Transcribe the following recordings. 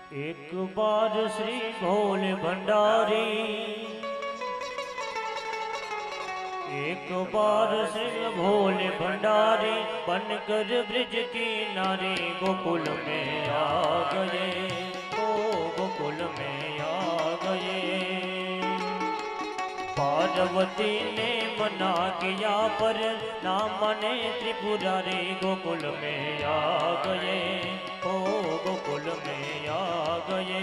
एक बार श्री भोले भंडारी, एक बार श्री भोले भंडारी बनकर ब्रिज की नारी गोकुल में आ गए, ओ गोकुल में आ गए। पार्वती ने मना किया पर ना माने त्रिपुरारी गोकुल में आ गए, ओ गोकुल में आ गए।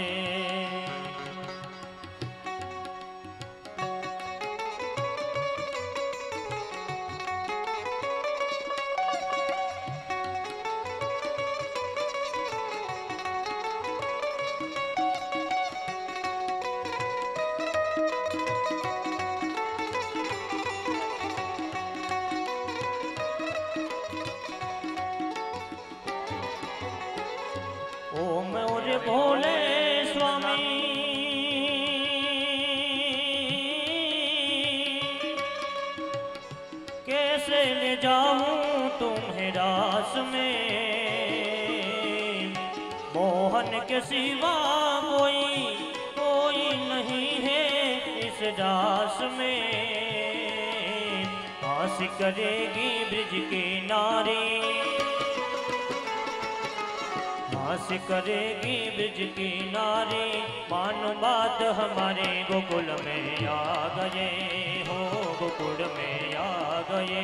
ओम और भोले स्वामी, कैसे ले जाऊं तुम्हें रास में, मोहन के सिवा कोई नहीं है इस दास में। आस करेगी ब्रिज की नारी, आस करेगी ब्रिज की नारी, मानो बात हमारे गोकुल में आ गए, हो गोकुल में आ गए।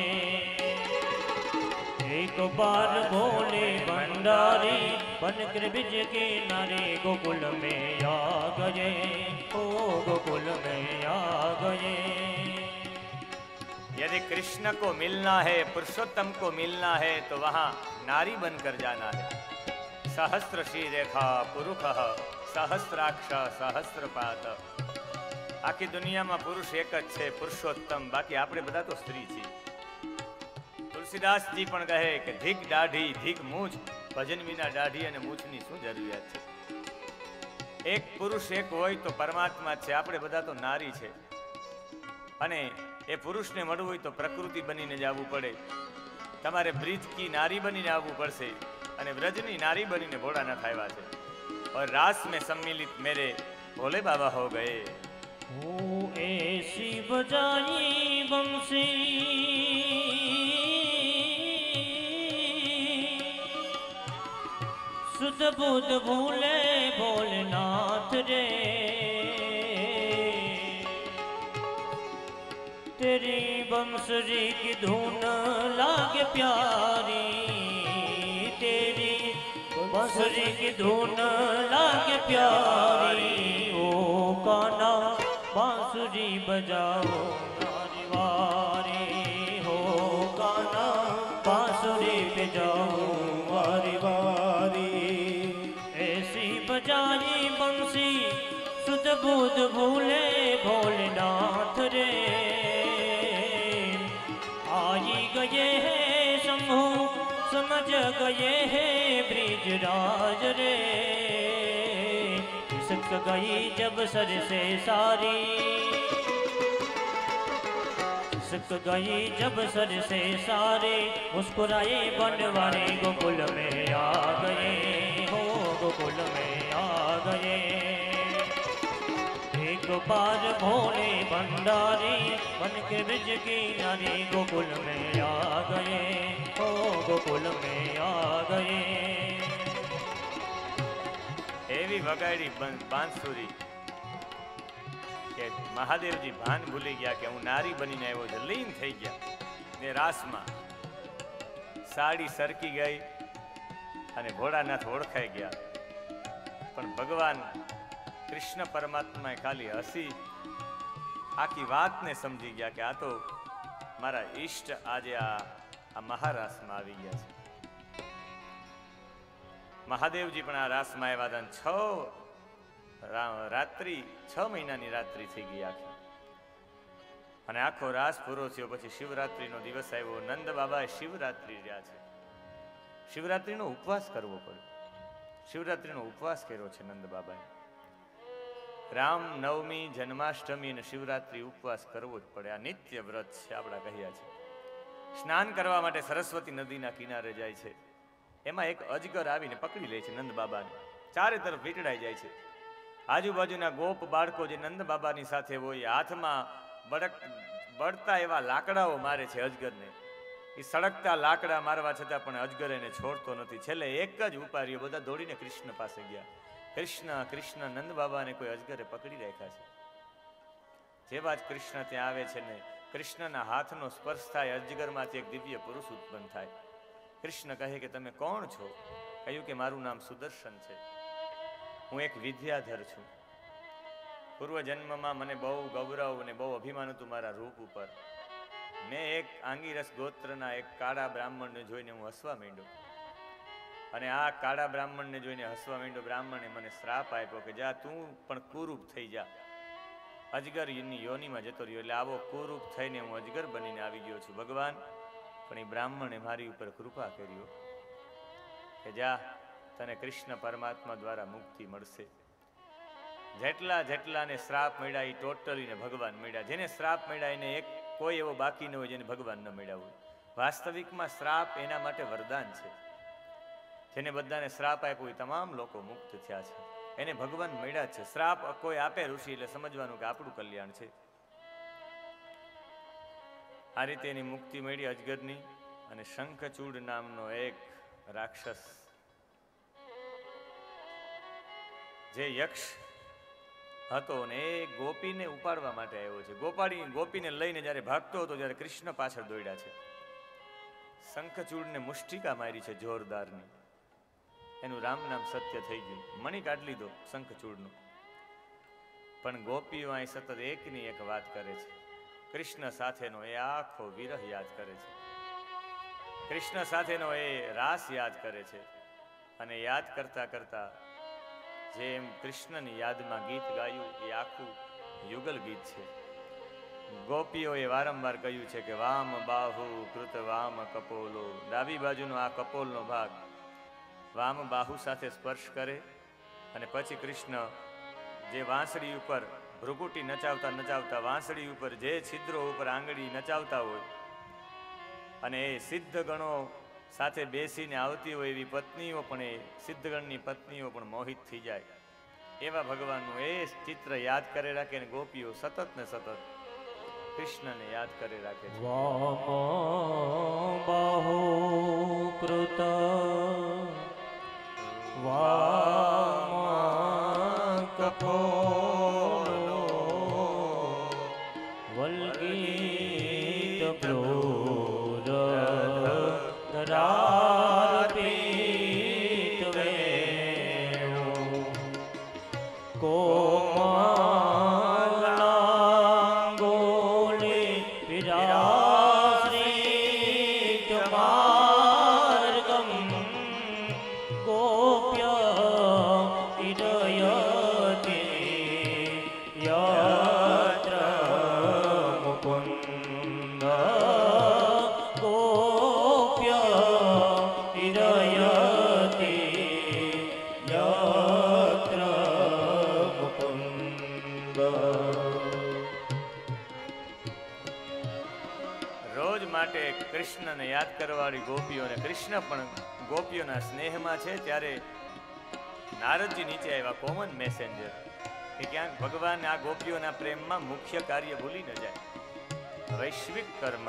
एक बार भोले भंडारी बनकर ब्रिज की नारी गोकुल में आ गए, हो गोकुल में आ गए। यदि कृष्ण को मिलना है, पुरुषोत्तम को मिलना है, तो वहां नारी बनकर जाना है। सहस्त्र श्री रेखा पुरुष सहस्त्राक्ष सहस्त्रपात। आखी दुनिया में पुरुष एक ज छे, पुरुषोत्तम। बाकी आपणे बधा तो स्त्री छीए। तुलसीदास जी पण कहे कि धीक दाढ़ी धीक मूछ, भजन विना दाढ़ी अने मूछनी शुं जरूरियात छे। एक पुरुष एक होय तो परमात्मा छे, आपणे बधा तो नारी छे। अने ए पुरुषने मळवुं होय तो प्रकृति बनीने ज आववुं पड़े। तमारे ब्रिज की नारी बनीने आववुं पड़शे अने व्रजनी नारी बनीने भोळानाथ आव्या छे। और रास में सम्मिलित मेरे भोले बाबा हो गए। ओ ऐसी बजाई बंसी, सुध बुध भूले भोलेनाथ रे। तेरी बंसुरी की धुन लागे प्यारी, तेरी बंसुरी की धुन लागे प्यारी। ओ कान्हा बांसुरी बजाओ नारी वारी, हो कान्हा बांसुरी बजाओ वारी वारी। ऐसी बजाई बंसी सुध बुध भूले भोलेनाथ रे। आई गए हैं शंभु समझ गए हैं ब्रिजराज रे। खिसक गई जब सर से सारी, खिसक गई जब सर से सारे। मुस्कुराए बनवारे गोकुल में आ गए, हो गोकुल में आ गए। एक बार भोले भंडारी बनके ब्रिज की नारी गोकुल में आ गए, ओ गोकुल में आ गए। एवी वगाड़ी बांसुरी के महादेव जी भान भूली गया कि हूँ नारी बनीने आव्यो छुं, लीन थई गया ने रासमां। साड़ी सरकी गई अने भोळानाथ ओळखाई गया। पण भगवान कृष्ण परमात्मा खाली हसी आखी बात ने समझी गया कि आ तो मारा इष्ट आज आ महारास में आवी गया छे। महादेव जी पण आ रास में आव्या था। 6 रात्रि 6 महीनानी रात्रि थई गई आखी। अने आखो रास पूरो थयो पछी शिवरात्रिनो दिवस आव्यो। नंद बाबाए शिवरात्रि रह्या छे। शिवरात्रिनो उपवास करवो पड़े। शिवरात्रिनो उपवास कर्यो छे नंद बाबाए। राम नवमी जन्माष्टमी ने शिवरात्रि उपवास करवो ज पड़े। आ नित्य व्रत छे आपड़ा कह्या छे। स्नान करवा माटे सरस्वती नदीना किनारे जाय छे। एमां एक अजगर आवीने पकड़ी ले छे नंद बाबाने ચારે તરફ વીંટળાઈ જાય છે. આજુબાજુના ગોપ બાળકો જે નંદ બાબાની સાથે હોય હાથમાં બળતા એવા લાકડાઓ મારે છે અજગરને. એ સળગતા લાકડા મારવા છતાં પણ અજગર એને છોડતો નથી. છેલ્લે એક જ ઉપાય રહ્યો, બધા દોડીને કૃષ્ણ પાસે ગયા. કૃષ્ણ કૃષ્ણ, નંદ બાબાને કોઈ અજગરે પકડી રાખ્યા છે. જેવા જ કૃષ્ણ ત્યાં આવે છે ને કૃષ્ણના હાથનો સ્પર્શ થાય, અજગરમાંથી એક દિવ્ય પુરુષ ઉત્પન્ન થાય. કૃષ્ણ કહે કે તમે કોણ છો? કહ્યું કે મારું નામ સુદર્શન છે, હું એક વિદ્યાધર છું. પૂર્વજન્મમાં મને બહુ ગૌરવ અને બહુ અભિમાન હતું મારા રૂપ ઉપર. મેં એક આંગીરસ ગોત્રના એક કાળા બ્રાહ્મણને જોઈને હું હસવા માંડ્યો, અને આ કાળા બ્રાહ્મણને જોઈને હસવા માંડ્યો. બ્રાહ્મણે મને શ્રાપ આપ્યો કે જા તું પણ કુરૂપ થઈ જા, અજગર એની યોનિમાં જતો રહ્યો. એટલે આવો કુરૂપ થઈને હું અજગર બનીને આવી ગયો છું. ભગવાન પણ એ બ્રાહ્મણે મારી ઉપર કૃપા કર્યો કે જા તને કૃષ્ણ પરમાત્મા દ્વારા મુક્તિ મળશે. જેટલાને શ્રાપ મળ્યા એ ટોટલીને ભગવાન મળ્યા. જેને શ્રાપ મળ્યા એને એક કોઈ એવો બાકી ન હોય જેને ભગવાન ન મળ્યા હોય. વાસ્તવિકમાં શ્રાપ એના માટે વરદાન છે. જેને બધાને શ્રાપ આપ્યો એ તમામ લોકો મુક્ત થયા છે, એને ભગવાન મળ્યા છે. શ્રાપ કોઈ આપે ઋષિ એટલે સમજવાનું કે આપણું કલ્યાણ છે. આ રીતે એની મુક્તિ મળી અજગરની. અને શંખચૂડ નામનો એક રાક્ષસ જે યક્ષ હતો ને એ ગોપીને ઉપાડવા માટે આવ્યો છે. ગોપીને લઈને જ્યારે ભાગતો હતો ત્યારે કૃષ્ણ પાછળ દોડ્યા છે. શંખચૂડને મુષ્ટિકા મારી છે જોરદારની. એનું રામ નામ સત્ય થઈ ગયું. મણી કાઢી લીધો શંખચૂડનો. પણ ગોપીઓ અહીં સતત એકની એક વાત કરે છે. કૃષ્ણ સાથેનો એ આખો વિરહ યાદ કરે છે, કૃષ્ણ સાથેનો એ રાસ યાદ કરે છે. અને યાદ કરતા કરતા જેમ કૃષ્ણની યાદમાં ગીત ગાયું એ આખું યુગલ ગીત છે. ગોપીઓએ વારંવાર કહ્યું છે કે વામ બાહુ કૃત વામ કપોલો, ડાબી બાજુનો આ કપોલનો ભાગ વામ બાહુ સાથે સ્પર્શ કરે અને પછી કૃષ્ણ જે વાંસળી ઉપર ભૃગુટી નચાવતા નચાવતા વાંસળી ઉપર જે છિદ્રો ઉપર આંગળી નચાવતા હોય અને એ સિદ્ધ ગણો સાથે બેસીને આવતી હોય એવી પત્નીઓ પણ એ સિદ્ધગણની પત્નીઓ પણ મોહિત થઈ જાય એવા ભગવાનનું એ ચિત્ર યાદ કરે રાખે. અને ગોપીઓ સતત ને સતત કૃષ્ણને યાદ કરે રાખે છે. બાહુ કૃત વામ કપોલો વલ્ગીત પ્રોર ધરાર્પિત વેણુ કોમલાંગોલે વિરાશ્રિત માર્ગમ ગોપ્ય ઇદયતે યત્ર મુકુંદ ગોપ્ય ઇદયતે યત્ર મુકુંદ. રોજ માટે કૃષ્ણને યાદ કરવાવાળી ગોપીઓને કૃષ્ણ પણ ગોપીઓના સ્નેહમાં છે. ત્યારે નારદજી નીચે આવ્યા, કોમન મેસેન્જર, કે ક્યાંક ભગવાન આ ગોપીઓના પ્રેમમાં મુખ્ય કાર્ય ભૂલી ન જાય, વૈશ્વિક કર્મ.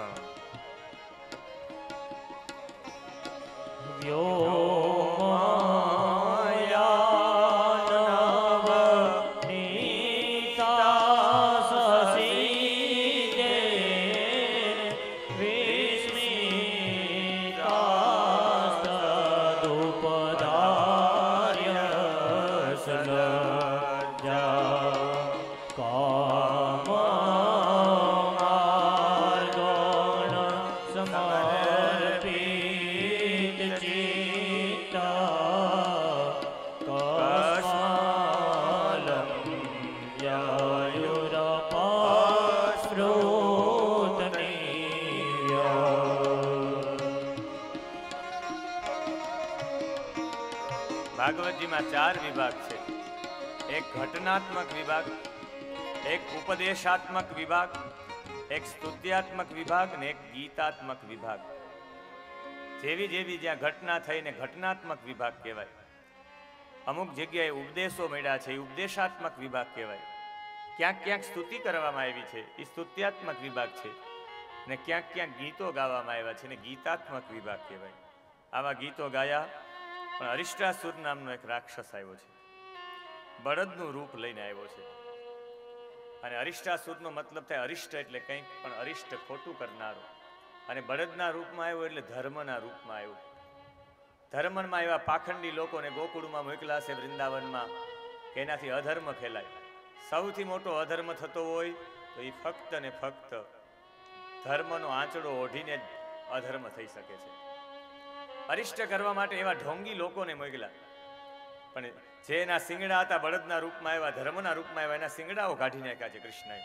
ભાગવતજીમાં 4 વિભાગ છે. એક ઘટનાત્મક વિભાગ, એક ઉપદેશાત્મક વિભાગ, એક સ્તુત્યાત્મક વિભાગ અને એક ગીતાત્મક વિભાગ. જેવી જેવી જ્યાં ઘટના થઈને ઘટનાત્મક વિભાગ કહેવાય. અમુક જગ્યાએ ઉપદેશો મળ્યા છે, એ ઉપદેશાત્મક વિભાગ કહેવાય. ક્યાંક ક્યાંક સ્તુતિ કરવામાં આવી છે, એ સ્તુત્યાત્મક વિભાગ છે. ને ક્યાંક ક્યાંક ગીતો ગાવામાં આવ્યા છે, ને ગીતાત્મક વિભાગ કહેવાય. આવા ગીતો ગાયા, પણ અરિષ્ટાસુર નામનો એક રાક્ષસ આવ્યો છે, બળદનું રૂપ લઈને આવ્યો છે. અને અરિષ્ટાસુરનો મતલબ થાય અરિષ્ટ એટલે કંઈક પણ અરિષ્ટ ખોટું કરનારો. અને બળદના રૂપમાં આવ્યો એટલે ધર્મના રૂપમાં આવ્યો. ધર્મમાં એવા પાખંડી લોકોને ગોકુળમાં મોકલા છે વૃંદાવનમાં, કે એનાથી અધર્મ ફેલાય. સૌથી મોટો અધર્મ થતો હોય તો એ ફક્ત ને ફક્ત ધર્મનો આંચડો ઓઢીને જ અધર્મ થઈ શકે છે. અરિષ્ટ કરવા માટે એવા ઢોંગી લોકોને મોકલા, પણ જે એના શિંગડા હતા બળદના રૂપમાં આવ્યા, ધર્મના રૂપમાં આવ્યા, એના શિંગડાઓ કાઢી નાખ્યા છે કૃષ્ણએ.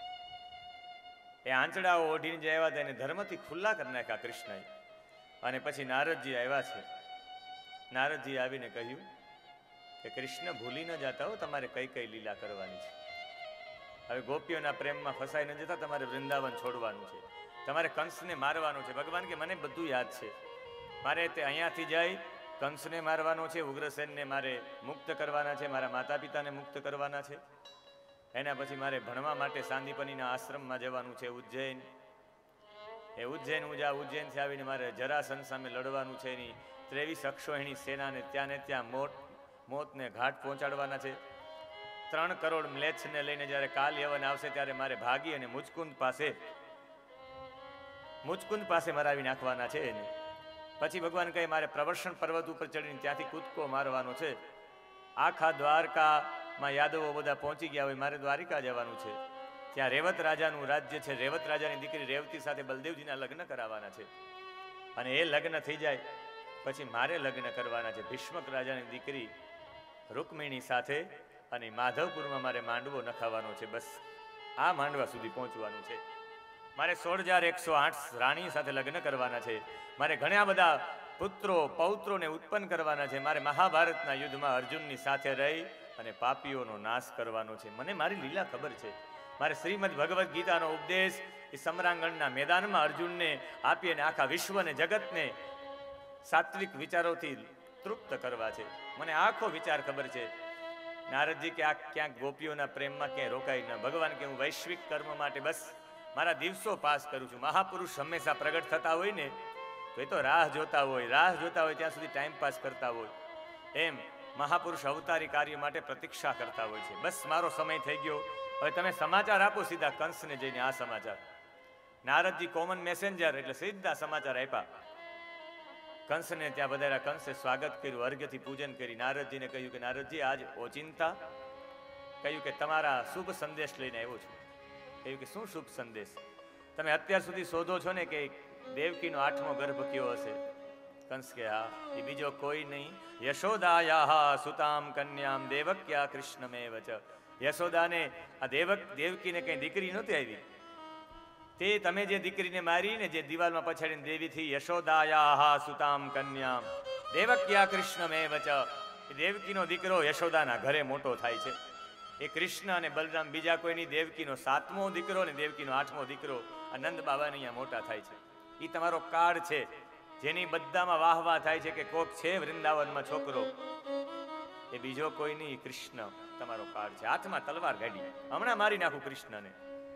એ આંચડાઓ ઓઢીને જે આવ્યા હતા એને ધર્મથી ખુલ્લા કરી નાખ્યા કૃષ્ણએ. અને પછી નારદજી આવ્યા છે. નારદજી આવીને કહ્યું કે કૃષ્ણ ભૂલી ન જતા હો, તમારે કઈ કઈ લીલા કરવાની છે. હવે ગોપીઓના પ્રેમમાં ફસાઈ ન જતા તમારે વૃંદાવન છોડવાનું છે, તમારે કંસને મારવાનું છે. ભગવાન કે મને બધું યાદ છે, મારે તે અહીંયાથી જઈ કંસને મારવાનો છે, ઉગ્રસેનને મારે મુક્ત કરવાના છે, મારા માતા પિતાને મુક્ત કરવાના છે. એના પછી મારે ભણવા માટે સાંદીપનીના આશ્રમમાં જવાનું છે, ઉજ્જૈન. એ ઉજ્જૈન ઉજ્જૈનથી આવીને મારે જરાસંઘ સામે લડવાનું છે. એની 23 અક્ષોહિણી સેનાને ત્યાં ને ત્યાં મોતને ઘાટ પહોંચાડવાના છે. 3 કરોડ મ્લેચ્છને લઈને જ્યારે કાલ યવન આવશે ત્યારે મારે ભાગી અને મુચકુંદ પાસે મરાવી નાખવાના છે એને. પછી ભગવાન કહે મારે પ્રવર્ષણ પર્વત ઉપર ચડીને ત્યાંથી કૂદકો મારવાનો છે. આખા દ્વારકામાં યાદવો બધા પહોંચી ગયા હોય, મારે દ્વારિકા જવાનું છે. ત્યાં રેવત રાજાનું રાજ્ય છે, રેવત રાજાની દીકરી રેવતી સાથે બલદેવજીના લગ્ન કરાવવાના છે. અને એ લગ્ન થઈ જાય પછી મારે લગ્ન કરવાના છે ભીષ્મક રાજાની દીકરી રૂકમિણી સાથે. અને માધવપુરમાં મારે માંડવો નખાવાનો છે. બસ આ માંડવા સુધી પહોંચવાનું છે. મારે 16,108 રાણી સાથે લગ્ન કરવાના છે. મારે ઘણા બધા પુત્રો પૌત્રોને ઉત્પન્ન કરવાના છે. મારે મહાભારતના યુદ્ધમાં અર્જુનની સાથે રહી અને પાપીઓનો નાશ કરવાનો છે. મને મારી લીલા ખબર છે. મારે શ્રીમદ ભગવદ્ ગીતાનો ઉપદેશ એ સમરાંગણના મેદાનમાં અર્જુનને આપી અને આખા વિશ્વને જગતને સાત્વિક વિચારોથી તૃપ્ત કરવા છે. મને આખો વિચાર ખબર છે. નારદજી કે આ ક્યાંક ગોપીઓના પ્રેમમાં ક્યાંય રોકાય ના. ભગવાન કે હું વૈશ્વિક કર્મ માટે બસ મારા દિવસો પાસ કરું છું. મહાપુરુષ હંમેશા પ્રગટ થતા હોય ને તો એ તો રાહ જોતા હોય ત્યાં સુધી ટાઈમ પાસ કરતા હોય. એમ મહાપુરુષ અવતારી કાર્ય માટે પ્રતીક્ષા કરતા હોય છે. બસ મારો સમય થઈ ગયો, હવે તમે સમાચાર આપો સીધા કંસને જઈને. આ સમાચાર નારદજી કોમન મેસેન્જર એટલે સીધા સમાચાર આપ્યા કંસને. ત્યાં વધાર્યા. કંસે સ્વાગત કર્યું, અર્ઘ્યથી પૂજન કરી. નારદજીને કહ્યું કે નારદજી આજ ઓચિંતા કહ્યું કે તમારા શુભ સંદેશ લઈને આવ્યો છું. કહ્યું કે શું શુભ સંદેશ? તમે અત્યાર સુધી શોધો છો ને કે દેવકીનો 8મો ગર્ભ કયો હશે? કંસ કે હા, એ બીજો કોઈ નહીં, યશોદાયા સુતામ કન્યામ દેવક્યા કૃષ્ણમેવ ચ. યશોદાને આ દેવકીને કઈ દીકરી નહોતી આવી, તે તમે જે દીકરીને મારીને જે દિવાલમાં પછાડીને દેવી થી યશોદાયા સુતામ કન્યામ દેવક્યા કૃષ્ણમેવ ચ. એ દેવકીનો દીકરો યશોદાના ઘરે મોટો થાય છે. એ કૃષ્ણ અને બલરામ બીજા કોઈની, દેવકીનો 7મો દીકરો અને દેવકીનો 8મો દીકરો નંદ બાબાને અહીંયા મોટા થાય છે. એ તમારો કાળ છે જેની બધામાં વાહ થાય છે કે કોક છે વૃંદાવનમાં છોકરો. એ બીજો કોઈ નહીં, કૃષ્ણ તમારો કાળ છે. હાથમાં તલવાર ગાડી, હમણાં મારી નાખું કૃષ્ણને.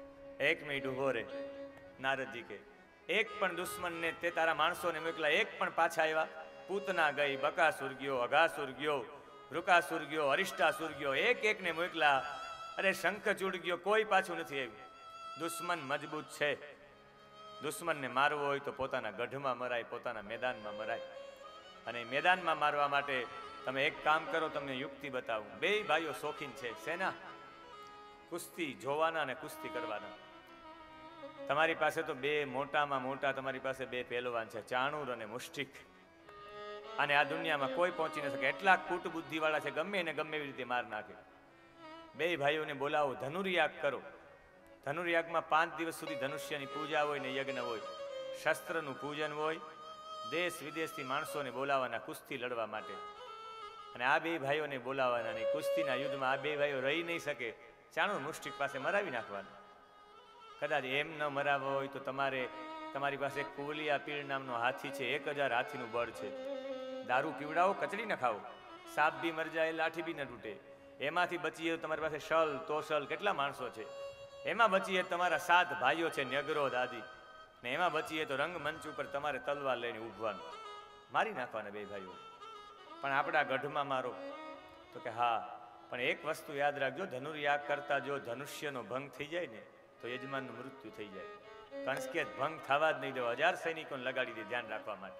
1 મિનિટ ઉભો રે. નારદજી કે એક પણ દુશ્મનને તે તારા માણસોને મોકલા, એક પણ પાછા આવ્યા? પૂતના ગઈ, બકાસુર ગયો, અઘાસુર ગયો, વૃકાસુર ગયો, અરિષ્ટાસુર ગયો, એકને મોકલા. અરે શંખચૂડ ગયો, કોઈ પાછું નથી આવ્યું. દુશ્મન મજબૂત છે. દુશ્મનને મારવો હોય તો પોતાના ગઢમાં મરાય, પોતાના મેદાનમાં મરાય. અને મેદાનમાં મારવા માટે તમે એક કામ કરો, તમને યુક્તિ બતાવું. 2 ભાઈઓ શોખીન છે શેના? કુસ્તી જોવાના અને કુસ્તી કરવાના. તમારી પાસે તો 2 મોટામાં મોટા તમારી પાસે 2 પહેલવાન છે, ચાણૂર અને મુષ્ટિક. અને આ દુનિયામાં કોઈ પહોંચી ન શકે, એટલા કૂટ બુદ્ધિ વાળા છે, ગમે એને ગમે એવી રીતે માર નાખે. 2 ભાઈઓને બોલાવો, ધનુર્યાગ કરો. ધનુર્યાગમાં 5 દિવસ સુધી ધનુષ્યની પૂજા હોય ને યજ્ઞ હોય, શસ્ત્રનું પૂજન હોય. દેશ વિદેશથી માણસોને બોલાવાના કુસ્તી લડવા માટે. અને આ 2 ભાઈઓને બોલાવાના નહીં. કુસ્તીના યુદ્ધમાં આ 2 ભાઈઓ રહી નહીં શકે, ચાણૂર મુષ્ટિક પાસે મરાવી નાખવાના. કદાચ એમ ન મરાવો હોય તો તમારી પાસે કુવલિયા પીર નામનો હાથી છે, 1000 હાથીનું બળ છે. દારૂ પીવડાવો, કચડી ન ખાવો, સાપ બી મર જાય, લાઠી બી ન તૂટે. એમાંથી બચીએ તો તમારી પાસે શલ તોશલ કેટલા માણસો છે. એમાં બચીએ તમારા 7 ભાઈઓ છે ન્યગ્રોધ આદિ, ને એમાં બચીએ તો રંગમંચ ઉપર તમારે તલવાર લઈને ઉભવાનું, મારી નાખવાના 2 ભાઈઓ. પણ આપણા ગઢમાં મારો તો કે હા, પણ એક વસ્તુ યાદ રાખજો, ધનુર્યાગ કરતા જો ધનુષ્યનો ભંગ થઈ જાય ને તો યજમાનનું મૃત્યુ થઈ જાય. કંસ કે ભંગ થવા જ નહીં દેવો, 1000 સૈનિકોને લગાડી દે ધ્યાન રાખવા માટે.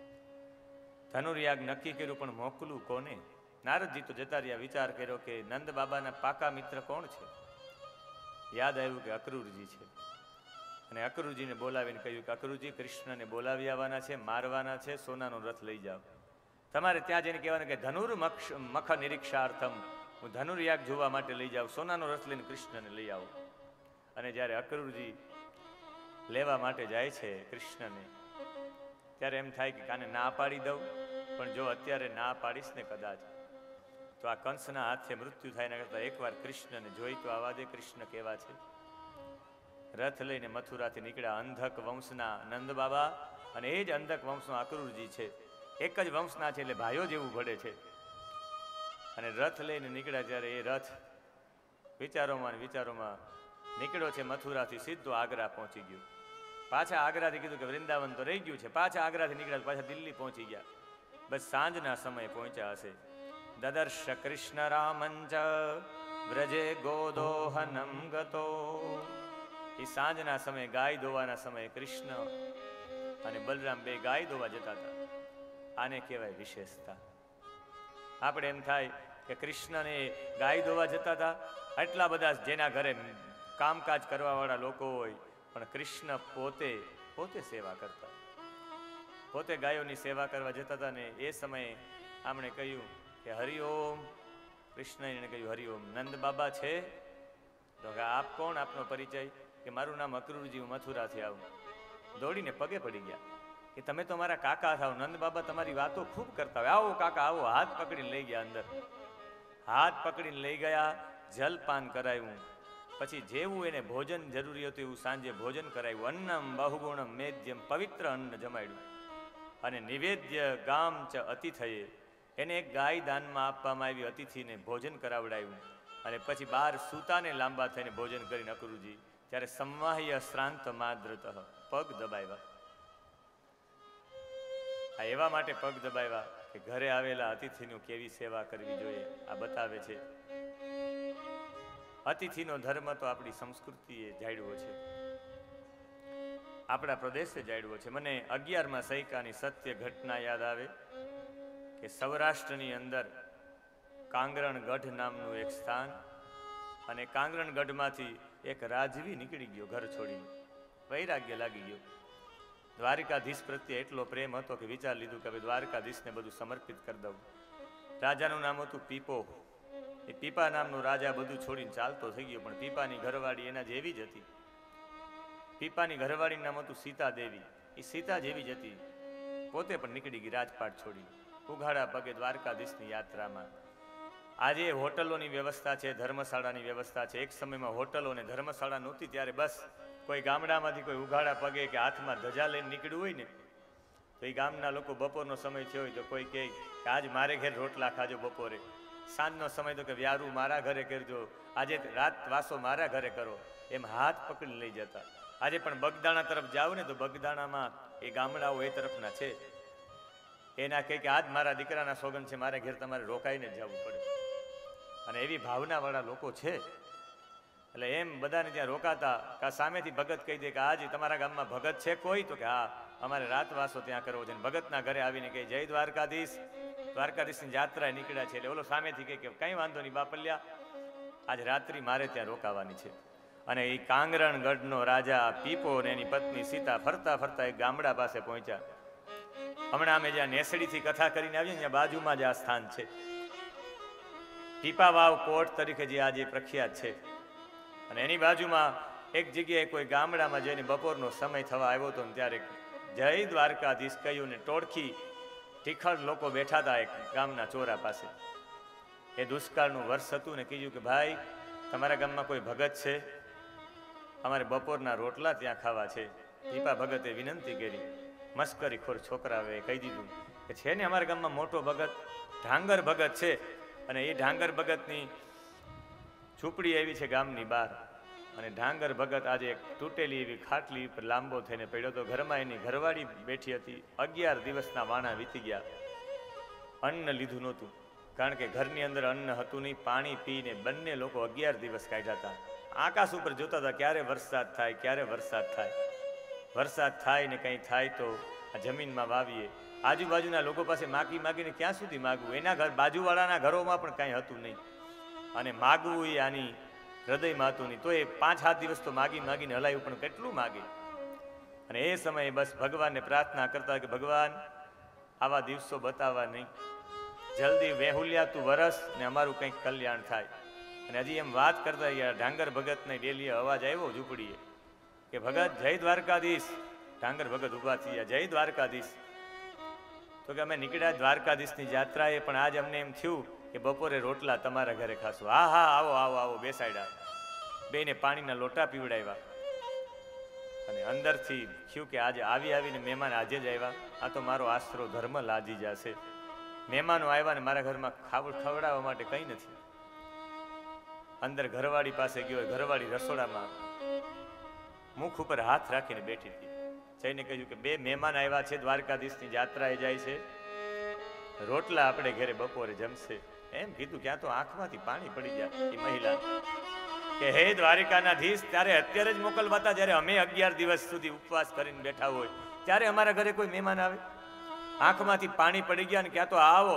ધનુર્યાગ નક્કી કર્યું, પણ મોકલું કોને? નારદજી તો જતા રહ્યા. વિચાર કર્યો કે નંદ બાબાના પાકા મિત્ર કોણ છે? યાદ આવ્યું કે અક્રૂરજી છે. અને અક્રૂરજીને બોલાવીને કહ્યું કે અક્રૂરજી, કૃષ્ણને બોલાવી આવવાના છે, મારવાના છે, સોનાનો રથ લઈ જાઓ. તમારે ત્યાં જઈને કહેવાનું કે ધનુર્મખ નિરીક્ષાર્થમ, હું ધનુર્યાગ જોવા માટે લઈ જાઉં, સોનાનો રથ લઈને કૃષ્ણને લઈ આવો. અને જ્યારે અક્રૂરજી લેવા માટે જાય છે કૃષ્ણને, ત્યારે એમ થાય કે કાને ના પાડી દઉં, પણ જો અત્યારે ના પાડીશ ને કદાચ તો આ કંસના હાથે મૃત્યુ થાય. એના કરતા એકવાર કૃષ્ણને જોઈ તો આવા દે. કૃષ્ણ કેવા છે? રથ લઈને મથુરાથી નીકળ્યા. અંધક વંશના નંદ બાબા અને એ જ અંધક વંશનો અક્રૂરજી છે, એક જ વંશના છે, એટલે ભાઈઓ જેવું ભળે છે. અને રથ લઈને નીકળ્યા ત્યારે એ રથ વિચારોમાં નીકળ્યો છે મથુરાથી સીધો આગ્રા પહોંચી ગયો. પાછા આગ્રાથી કીધું કે વૃંદાવન તો રહી ગયું છે. પાછા આગ્રાથી નીકળ્યા, પાછા દિલ્હી પહોંચી ગયા. બસ સાંજના સમયે પહોંચ્યા હશે. દદર્શ કૃષ્ણ રામંચ વ્રજે ગોદોહનમ ગતો. એ સાંજના સમયે ગાય દોવાના સમયે કૃષ્ણ અને બલરામ 2 ગાય દોવા જતા હતા. આને કહેવાય વિશેષતા. આપણે એમ થાય કે કૃષ્ણને ગાય દોવા જતા હતા, આટલા બધા જેના ઘરે કામકાજ કરવા વાળા લોકો હોય, પણ કૃષ્ણ પોતે સેવા કરતા, પોતે ગાયોની સેવા કરવા જતા હતા. ને એ સમયે આમણે કહ્યું કે હરિઓમ. કૃષ્ણએ કહ્યું હરિઓમ. નંદ બાબા છે? તો કે આપ કોણ? આપનો પરિચય? કે મારું નામ અક્રૂરજી, હું મથુરાથી આવું. દોડીને પગે પડી ગયા કે તમે તો મારા કાકા થાવ. નંદ બાબા તમારી વાતો ખૂબ કરતા હોય, આવો કાકા આવો. હાથ પકડીને લઈ ગયા અંદર, હાથ પકડીને લઈ ગયા, જલપાન કરાવ્યું. પછી જેવું એને ભોજન જરૂરી હતું એવું સાંજે ભોજન કરાવ્યું. અન્નમ બહુગુણમ મેદ્યમ, પવિત્ર અન્ન જમાડ્યું. અને નિવેદ્ય ગામ ચ અતિથયે, એને એક ગાય દાનમાં આપવામાં આવી. અતિથિને ભોજન કરાવડાવ્યું. અને પછી 12 સૂતાને લાંબા થઈને ભોજન કરીને અક્રૂરજી ત્યારે સંવાહ્ય શ્રાંત માદ્રત, પગ દબાવ્યા. આ એવા માટે પગ દબાવ્યા કે ઘરે આવેલા અતિથિનું કેવી સેવા કરવી જોઈએ આ બતાવે છે. અતિથિનો ધર્મ તો આપણી સંસ્કૃતિએ જાળવ્યો છે, આપણા પ્રદેશે જાળવ્યો છે. મને 11મા સૈકાની સત્ય ઘટના યાદ આવે કે સૌરાષ્ટ્રની અંદર કાંગરણગઢ નામનું એક સ્થાન, અને કાંગરણગઢમાંથી એક રાજવી નીકળી ગયો ઘર છોડીને. વૈરાગ્ય લાગી ગયો. દ્વારકાધીશ પ્રત્યે એટલો પ્રેમ હતો કે વિચાર લીધું કે હવે દ્વારકાધીશને બધું સમર્પિત કરી દઉં. રાજાનું નામ હતું પીપો. એ પીપા નામનો રાજા બધું છોડીને ચાલતો થઈ ગયો, પણ પીપાની ઘરવાળી એના જેવી જ હતી. પીપાની ઘરવાળીનું નામ હતું સીતા દેવી. એ સીતા જેવી જ હતી. પોતે પણ નીકળી ગઈ રાજપાટ છોડી, ઉઘાડા પગે દ્વારકાધીશની યાત્રામાં. આજે હોટલોની વ્યવસ્થા છે, ધર્મશાળાની વ્યવસ્થા છે. એક સમયમાં હોટલો અને ધર્મશાળા નહોતી, ત્યારે બસ કોઈ ગામડામાંથી કોઈ ઉઘાડા પગે કે હાથમાં ધજા લઈને નીકળ્યું હોય ને, તો એ ગામના લોકો બપોરનો સમય થયો હોય તો કોઈ કહે કે આજ મારે ઘેર રોટલા ખાજો બપોરે. સાંજનો સમય તો કે વ્યારું મારા ઘરે કરજો, આજે રાત વાસો મારા ઘરે કરો, એમ હાથ પકડી લઈ જતા. આજે પણ બગદાણા તરફ જાવ ને તો બગદાણામાં એ ગામડાઓ એ તરફના છે, એના કહે કે આજ મારા દીકરાના સોગન છે, મારા ઘેર તમારે રોકાઈને જ જવું પડે. અને એવી ભાવનાવાળા લોકો છે. એટલે એમ બધાને ત્યાં રોકાતા. કા સામેથી ભગત કહી દે કે આજે તમારા ગામમાં ભગત છે કોઈ? તો કે હા, અમારે રાતવાસો ત્યાં કરવો છે. ભગતના ઘરે આવીને કહે જય દ્વારકાધીશ, દ્વારકાધીશની યાત્રા નીકળ્યા છે. એટલે ઓલો સામેથી કહે કે કંઈ વાંધો નહીં બાપલ્યા, આજ રાત્રિ મારે ત્યાં રોકાવાની છે. અને એ કાંગરણગઢનો રાજા પીપો અને એની પત્ની સીતા ફરતા ફરતા એક ગામડા પાસે પહોંચ્યા. હમણાં અમે જ્યાં નેસડીથી કથા કરીને આવીએ ત્યાં બાજુમાં જ આ સ્થાન છે. પીપા વાવ કોટ તરીકે જે આજે પ્રખ્યાત છે. અને એની બાજુમાં એક જગ્યાએ કોઈ ગામડામાં જઈને બપોરનો સમય થવા આવ્યો હતો ને ત્યારે જય દ્વારકાધીશ કહ્યું ને ટોળખી ટીખળ લોકો બેઠા હતા એક ગામના ચોરા પાસે. એ દુષ્કાળનું વર્ષ હતું ને કીધું કે ભાઈ તમારા ગામમાં કોઈ ભગત છે? અમારે બપોરના રોટલા ત્યાં ખાવા છે. પીપા ભગતે વિનંતી કરી. મસ્કરી ખોર છોકરાઓએ કહી દીધું કે છે ને અમારા ગામમાં મોટો ભગત, ઢાંગર ભગત છે, અને એ ઢાંગર ભગતની ઝૂંપડી એવી છે ગામની બહાર, અને ઢાંગર ભગત આજે એક તૂટેલી એવી ખાટલી પર લાંબો થઈને પડ્યો હતો. ઘરમાં એની ઘરવાળી બેઠી હતી. 11 દિવસના વાણા વીતી ગયા, અન્ન લીધું નહોતું, કારણ કે ઘરની અંદર અન્ન હતું નહીં. પાણી પીને બંને લોકો 11 દિવસ કાઢ્યા હતા. આકાશ ઉપર જોતા હતા ક્યારે વરસાદ થાય, ક્યારે વરસાદ થાય. વરસાદ થાય ને કંઈ થાય તો આ જમીનમાં વાવીએ. આજુબાજુના લોકો પાસે માગી માગીને ક્યાં સુધી માગવું? એના ઘર બાજુવાળાના ઘરોમાં પણ કાંઈ હતું નહીં, અને માગવું એ આની હૃદયમાં હતું નહીં. તો એ 5-7 દિવસ તો માગી માગીને હલાયું, પણ કેટલું માગે. અને એ સમયે બસ ભગવાનને પ્રાર્થના કરતા કે ભગવાન આવા દિવસો બતાવવા નહીં, જલ્દી વેહુલિયા તું વરસ ને અમારું કંઈક કલ્યાણ થાય. અને હજી એમ વાત કરતા ગયા, ઢાંગર ભગતને ડેલીએ અવાજ આવ્યો ઝૂંપડીએ કે ભગત જય દ્વારકાધીશ. ઢાંગર ભગત ઊભા થઈ ગયા, જય દ્વારકાધીશ. તો કે અમે નીકળ્યા દ્વારકાધીશની યાત્રાએ, પણ આજ અમને એમ થયું કે બપોરે રોટલા તમારા ઘરે ખાશું. હા હા આવો આવો આવો, બેસાડ્યા. બેને પાણીના લોટા પીવડાવ્યા, અને અંદરથી થયું કે આજે આવીને મહેમાન આજે જ આવ્યા, આ તો મારો આશરો ધર્મ લાજી જશે. મહેમાનો આવ્યા ને મારા ઘરમાં ખવડાવવા માટે કંઈ નથી. અંદર ઘરવાળી પાસે ગયો, ઘરવાળી રસોડામાં મુખ ઉપર હાથ રાખીને બેઠી હતી. જઈને કહ્યું કે 2 મહેમાન આવ્યા છે, દ્વારકાધીશની યાત્રાએ જાય છે, રોટલા આપણે ઘરે બપોરે જમશે. એમ કીધું, ક્યાં તો આંખમાંથી પાણી પડી જાય એ મહિલા કે હે દ્વારિકાનાધીશ, ત્યારે અત્યારે જ મોકલવાતા, જ્યારે અમે 11 દિવસ સુધી ઉપવાસ કરીને બેઠા હોય, ત્યારે અમારા ઘરે કોઈ મહેમાન આવે? આંખમાંથી પાણી પડી ગયા. ને ક્યાં તો આવો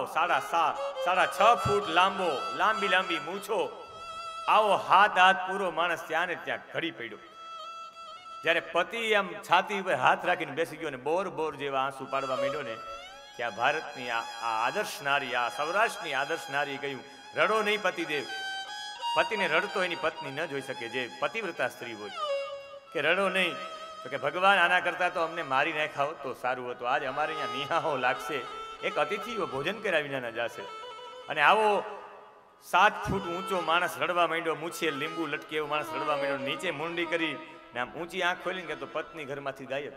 6.5 ફૂટ લાંબો, લાંબી લાંબી મૂછો, આવો હાથ પૂરો માણસ ત્યાં ને ત્યાં ઘડી પડ્યો. જ્યારે પતિ આમ છાતી ઉપર હાથ રાખીને બેસી ગયો ને બોર જેવા આંસુ પાડવા માંડ્યો ને, ત્યાં ભારતની આ આદર્શ નારી, આ સૌરાષ્ટ્રની આદર્શ નારી કહ્યું, રડો નહીં પતિદેવ. પતિને રડતો એની પત્ની ન જોઈ શકે, જે પતિવ્રતા સ્ત્રી હોય, કે રડો નહીં. તો કે ભગવાન આના કરતા તો અમને મારી નાખ્યા હોત તો સારું હતું. આજ અમારે અહીંયા નિહાહો લાગશે, એક અતિથિઓ ભોજન કર્યા વિના ન જશે. અને આવો 7 ફૂટ ઊંચો માણસ રડવા માંડ્યો, મૂછે લીંબુ લટકે એવો માણસ રડવા માંડ્યો, નીચે મુંડી કરી ને આમ ઊંચી આંખ ખોલીને કે તો પત્ની ઘરમાંથી ગાયબ.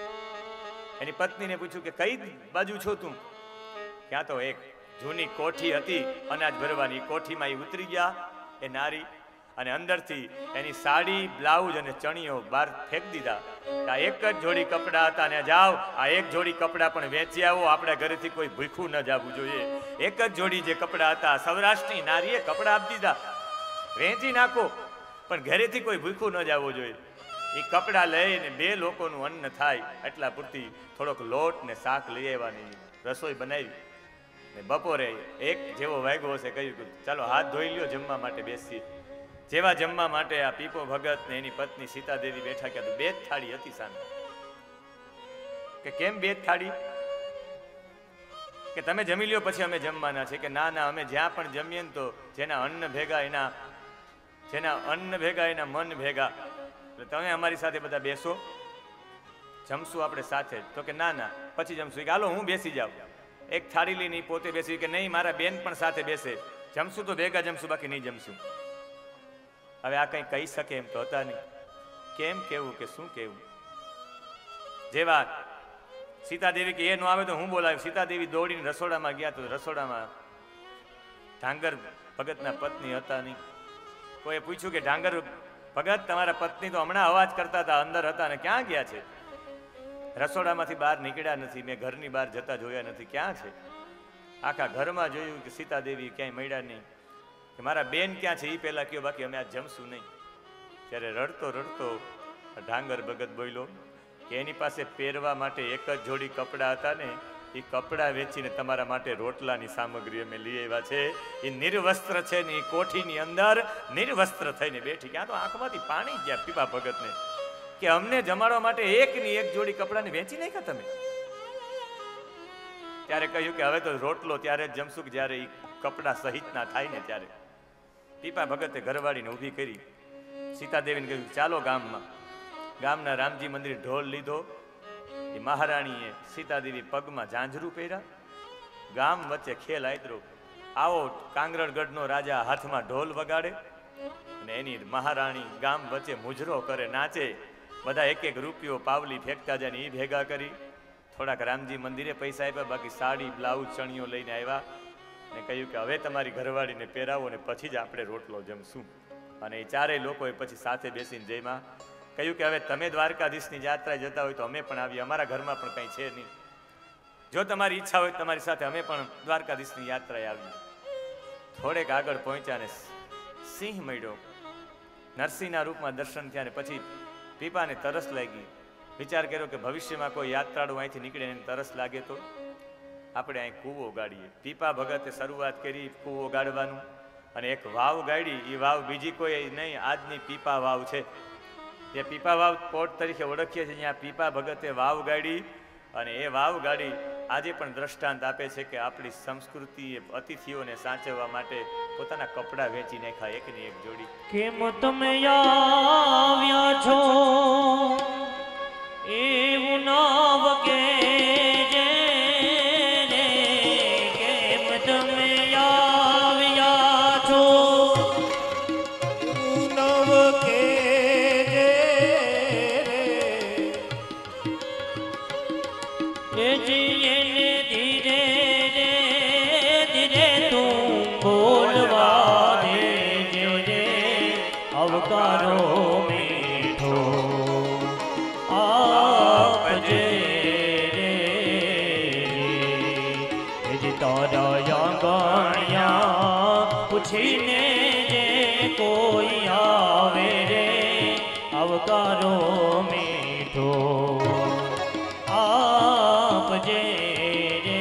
એની પત્નીને પૂછ્યું કે કઈ બાજુ છો તું? ક્યાં તો એક જૂની કોઠી હતી અનાજ ભરવાની, કોઠીમાં એ ઉતરી ગયા એ નારી, અને અંદરથી એની સાડી, બ્લાઉઝ અને ચણિયો બહાર ફેંકી દીધા. આ એક જ જોડી કપડાં હતા, ને જાઓ આ એક જોડી કપડાં પણ વેચી આવો, આપણા ઘરેથી કોઈ ભૂખું ન જવું જોઈએ. એક જ જોડી જે કપડાં હતા, સૌરાષ્ટ્રની નારીએ કપડાં આપી દીધા, વેચી નાખો, પણ ઘરેથી કોઈ ભૂખું ન જવું જોઈએ. એ કપડાં લઈને 2 લોકોનું અન્ન થાય એટલા પૂરતી થોડોક લોટ ને શાક લઈ આવવાની રસોઈ બનાવી. ને બપોરે 1 જેવો વાગ્યો હશે, કહ્યું ચાલો હાથ ધોઈ લ્યો, જમવા માટે બેસીએ. જેવા જમવા માટે આ પીપો ભગત ને એની પત્ની સીતાદેવી બેઠા, કે 2 જ થાળી હતી સામે. કે કેમ 2 જ થાળી? કે તમે જમી લ્યો પછી અમે જમવાના છે. કે ના ના, અમે જ્યાં પણ જમીએ ને તો જેના અન્ન ભેગા એના મન ભેગા, તમે અમારી સાથે બધા બેસો, જમશું આપણે સાથે. તો કે ના ના પછી જમશું. કે હાલો હું બેસી જાઉં. એક થાળી લઈને પોતે બેસી, કે નહીં મારા બેન પણ સાથે બેસે, જમશું તો ભેગા જમશું, બાકી નહીં જમશું. હવે આ કંઈ કહી શકે એમ તો હતા નહીં. કેમ કેવું કે શું કેવું? જેવા સીતાદેવી કે એ ન આવે તો હું બોલાવ્યું. સીતાદેવી દોડીને રસોડામાં ગયા, તો રસોડામાં ઢાંગર ભગતના પત્ની હતા નહીં. કોઈએ પૂછ્યું કે ઢાંગર ભગત, તમારા પત્ની તો હમણાં અવાજ કરતા હતા, અંદર હતા ને ક્યાં ગયા છે? રસોડામાંથી બહાર નીકળ્યા નથી, મેં ઘરની બહાર જતા જોયા નથી, ક્યાં છે? આખા ઘરમાં જોયું કે સીતાદેવી ક્યાંય મળ્યા નહીં. કે મારા બેન ક્યાં છે એ પહેલા કયો, બાકી અમે આજ જમશું નહીં. ત્યારે રડતો રડતો ઢાંગર ભગત બોલ્યો કે એની પાસે પહેરવા માટે 1 જ જોડી કપડાં હતા ને, એ કપડાં વેચીને તમારા માટે રોટલાની સામગ્રી અમે લઈ આવ્યા છે. એ નિર્વસ્ત્ર છે ને, એ કોઠીની અંદર નિર્વસ્ત્ર થઈને બેઠી. ક્યાં તો આંખમાંથી પાણી ગયા પીપા ભગતને, કે અમને જમાડવા માટે 1 જોડી કપડાને વેચી નાખ્યા તમે. ત્યારે કહ્યું કે હવે તો રોટલો ત્યારે જ જમશું કે જ્યારે એ કપડા સહિતના થાય ને ત્યારે. પીપા ભગતે ઘરવાળીને ઊભી કરી, સીતાદેવીને કહ્યું ચાલો ગામમાં. ગામના રામજી મંદિર ઢોલ લીધો. એ મહારાણીએ સીતાદેવી પગમાં ઝાંઝરું પહેર્યા. ગામ વચ્ચે ખેલ આદરો, આવો કાંગરગઢનો રાજા હાથમાં ઢોલ વગાડે અને એની મહારાણી ગામ વચ્ચે મુજરો કરે, નાચે. બધા 1 રૂપિયો પાવલી ફેંકતા જાય ને એ ભેગા કરી થોડાક રામજી મંદિરે પૈસા આપ્યા, બાકી સાડી, બ્લાઉઝ, ચણિયો લઈને આવ્યા. અને કહ્યું કે હવે તમારી ઘરવાળીને પહેરાવો ને પછી જ આપણે રોટલો જમશું. અને એ ચારેય લોકોએ પછી સાથે બેસીને જમ્યા. કહ્યું કે હવે તમે દ્વારકાધીશની યાત્રાએ જતા હોય તો અમે પણ આવીએ, અમારા ઘરમાં પણ કંઈ છે નહીં, જો તમારી ઈચ્છા હોય તમારી સાથે અમે પણ દ્વારકાધીશની યાત્રાએ આવીએ. થોડેક આગળ પહોંચ્યા ને સિંહ મળ્યો, નરસિંહના રૂપમાં દર્શન થયા. ને પછી પીપાને તરસ લાગી. વિચાર કર્યો કે ભવિષ્યમાં કોઈ યાત્રાળુ અહીંથી નીકળે એને તરસ લાગે તો આપણે અહીં કૂવો ગાડીએ. પીપા ભગતે શરૂઆત કરી કૂવો ગાડવાનું, અને એક વાવ ગાડી. એ વાવ બીજી કોઈ નહીં, આજની પીપા વાવ છે. જે પીપા વાવ પોર્ટ તરીકે ઓળખીએ છીએ, ત્યાં પીપા ભગતે વાવ ગાડી. અને એ વાવ ગાડી આજે પણ દ્રષ્ટાંત આપે છે કે આપણી સંસ્કૃતિએ અતિથિઓને સાચવવા માટે પોતાના કપડાં વેચી નાખ્યા એકની એક જોડી. કેમ તમે આવ્યા છો એવું નાવ કે કેમ તમે આવ્યા છો એવું નાવ કે એને ધીરે ધીરે તું બોલવા દે અવકારો મીઠો આપજે રે તારા આંગણિયા પૂછીને જે કોઈ આવે રે અવકારો મીઠો આપજે રે.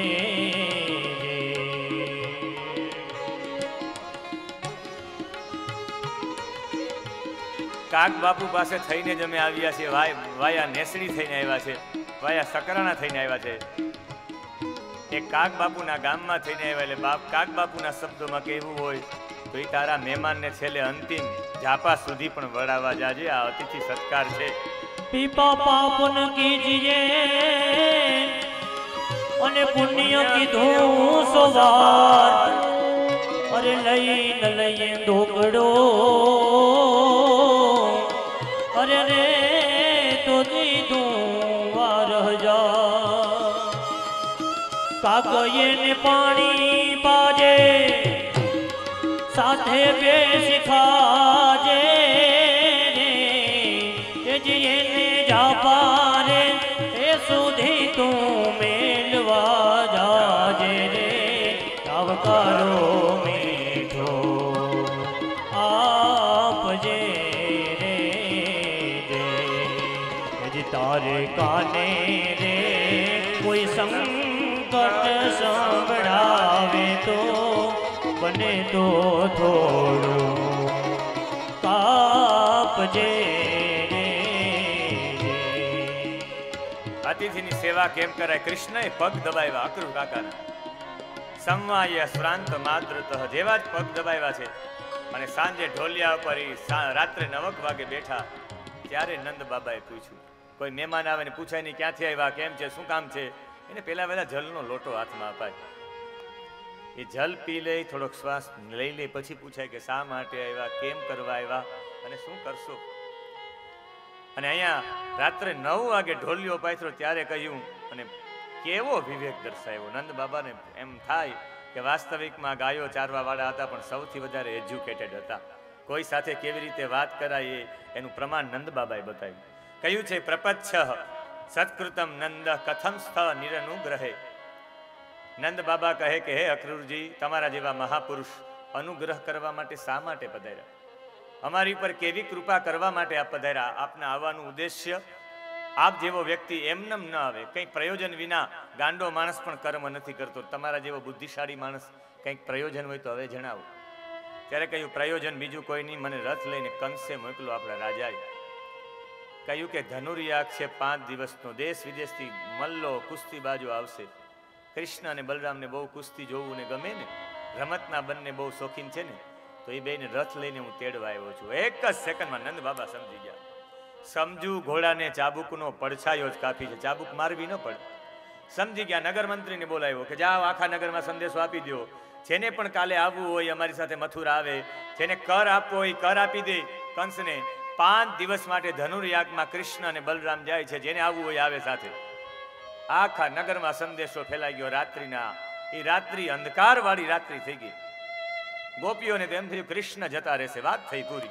કાક બાપુ પાસે થઈને જ અમે આવ્યા છીએ. વાયા નેસડી થઈને આવ્યા છે, વાયા સકરાણા થઈને આવ્યા છે. એ કાક બાપુના ગામમાં થઈને આવ્યા. એટલે કાક બાપુના શબ્દોમાં કહેવું હોય તો એ તારા મહેમાનને છેલ્લે અંતિમ ઝાપા સુધી પણ વળાવવા જાજે. આ અતિથિ સત્કાર છે. પીપા પાપન કીજીએ અને પુણ્ય કીધું સોવાર. અરે લઈને લઈએ ઢોકડો અરે રે તો દીધું વાર હજાર. કાકઈએ ને પાણી પાજે સાથે બેસી ખાજે એને જાપારે એ સુધી તું મેલવા જાજે રે આવકારો મીઠો આપજે રે તારે કાને રે કોઈ સંકટ સંભળાવે તો બને તો થોડું કાપજે. અતિથિની સેવા કેમ કરાય? કૃષ્ણએ પગ દબાવ્યા અક્રૂર કાકાના. સંવાય શ્રાંત માદ્રતઃ, જેવા જ પગ દબાવ્યા છે. અને સાંજે ઢોલિયા ઉપર રાત્રે 9 વાગે બેઠા ત્યારે નંદ બાબાએ પૂછ્યું. કોઈ મહેમાન આવે ને પૂછાય નહીં ક્યાંથી આવ્યા, કેમ છે, શું કામ છે, એને પેલા વહેલા જલનો લોટો હાથમાં અપાય. એ જલ પી લે, થોડોક શ્વાસ લઈ લે, પછી પૂછાય કે શા માટે આવ્યા, કેમ કરવા આવ્યા અને શું કરશો. અને અહીંયા રાત્રે 9 વાગે ઢોલિયો પાથરો ત્યારે કહ્યું. અને કેવો વિવેક દર્શાવ્યો. નંદ બાબાને એમ થાય કે વાસ્તવિકમાં ગાયો ચારવા વાળા હતા, પણ સૌથી વધારે એજ્યુકેટેડ હતા. કોઈ સાથે કેવી રીતે વાત કરાય એનું પ્રમાણ નંદ બાબાએ બતાવ્યું. કહ્યું છે પ્રપચ્છ સત્કૃતમ નંદ કથમ સ્થ નિરનુગ્રહે. નંદ બાબા કહે કે હે અક્રૂરજી, તમારા જેવા મહાપુરુષ અનુગ્રહ કરવા માટે શા માટે પધાર્યા? અમારી પર કેવી કૃપા કરવા માટે આપ પધાર્યા? આપના આવવાનું ઉદ્દેશ્ય? આપ જેવો વ્યક્તિ એમનેમ ન આવે, કંઈક પ્રયોજન વિના. ગાંડો માણસ પણ કર્મ નથી કરતો. તમારા જેવો બુદ્ધિશાળી માણસ કંઈક પ્રયોજન હોય તો હવે જણાવો. ત્યારે કહ્યું પ્રયોજન બીજું કોઈ નહીં, મને રથ લઈને કંસે મોકલો આપણા રાજાએ. કહ્યું કે ધનુર્યાગ છે 5 દિવસનો, દેશ વિદેશથી મલ્લો કુસ્તીબાજો આવશે. કૃષ્ણ અને બલરામને બહુ કુસ્તી જોવું ને ગમે ને, રમતના બંને બહુ શોખીન છે ને, તો એ બેને રથ લઈને હું તેડવા આવ્યો છું. એક જ સેકન્ડમાં નંદ બાબા સમજી ગયા. સમજુ ઘોડાને ચાબુકનો પડછાયો જ કાપી છે, ચાબુક મારવી ન પડે. સમજી ગયા. નગર મંત્રીને બોલાવ્યો કે જાઓ આખા નગરમાં સંદેશો આપી દો, જેને પણ કાલે આવવું હોય અમારી સાથે મથુરા આવે, જેને કર આપવો હોય કર આપી દે. કંસને 5 દિવસ માટે ધનુર્યાગમાં કૃષ્ણ અને બલરામ જાય છે, જેને આવવું હોય આવે સાથે. આખા નગરમાં સંદેશો ફેલાઈ ગયો. રાત્રિના એ રાત્રિ અંધકારવાળી રાત્રિ થઈ ગઈ. ગોપીઓને તેમ થયું કૃષ્ણ જતા રહેશે, વાત થઈ પૂરી.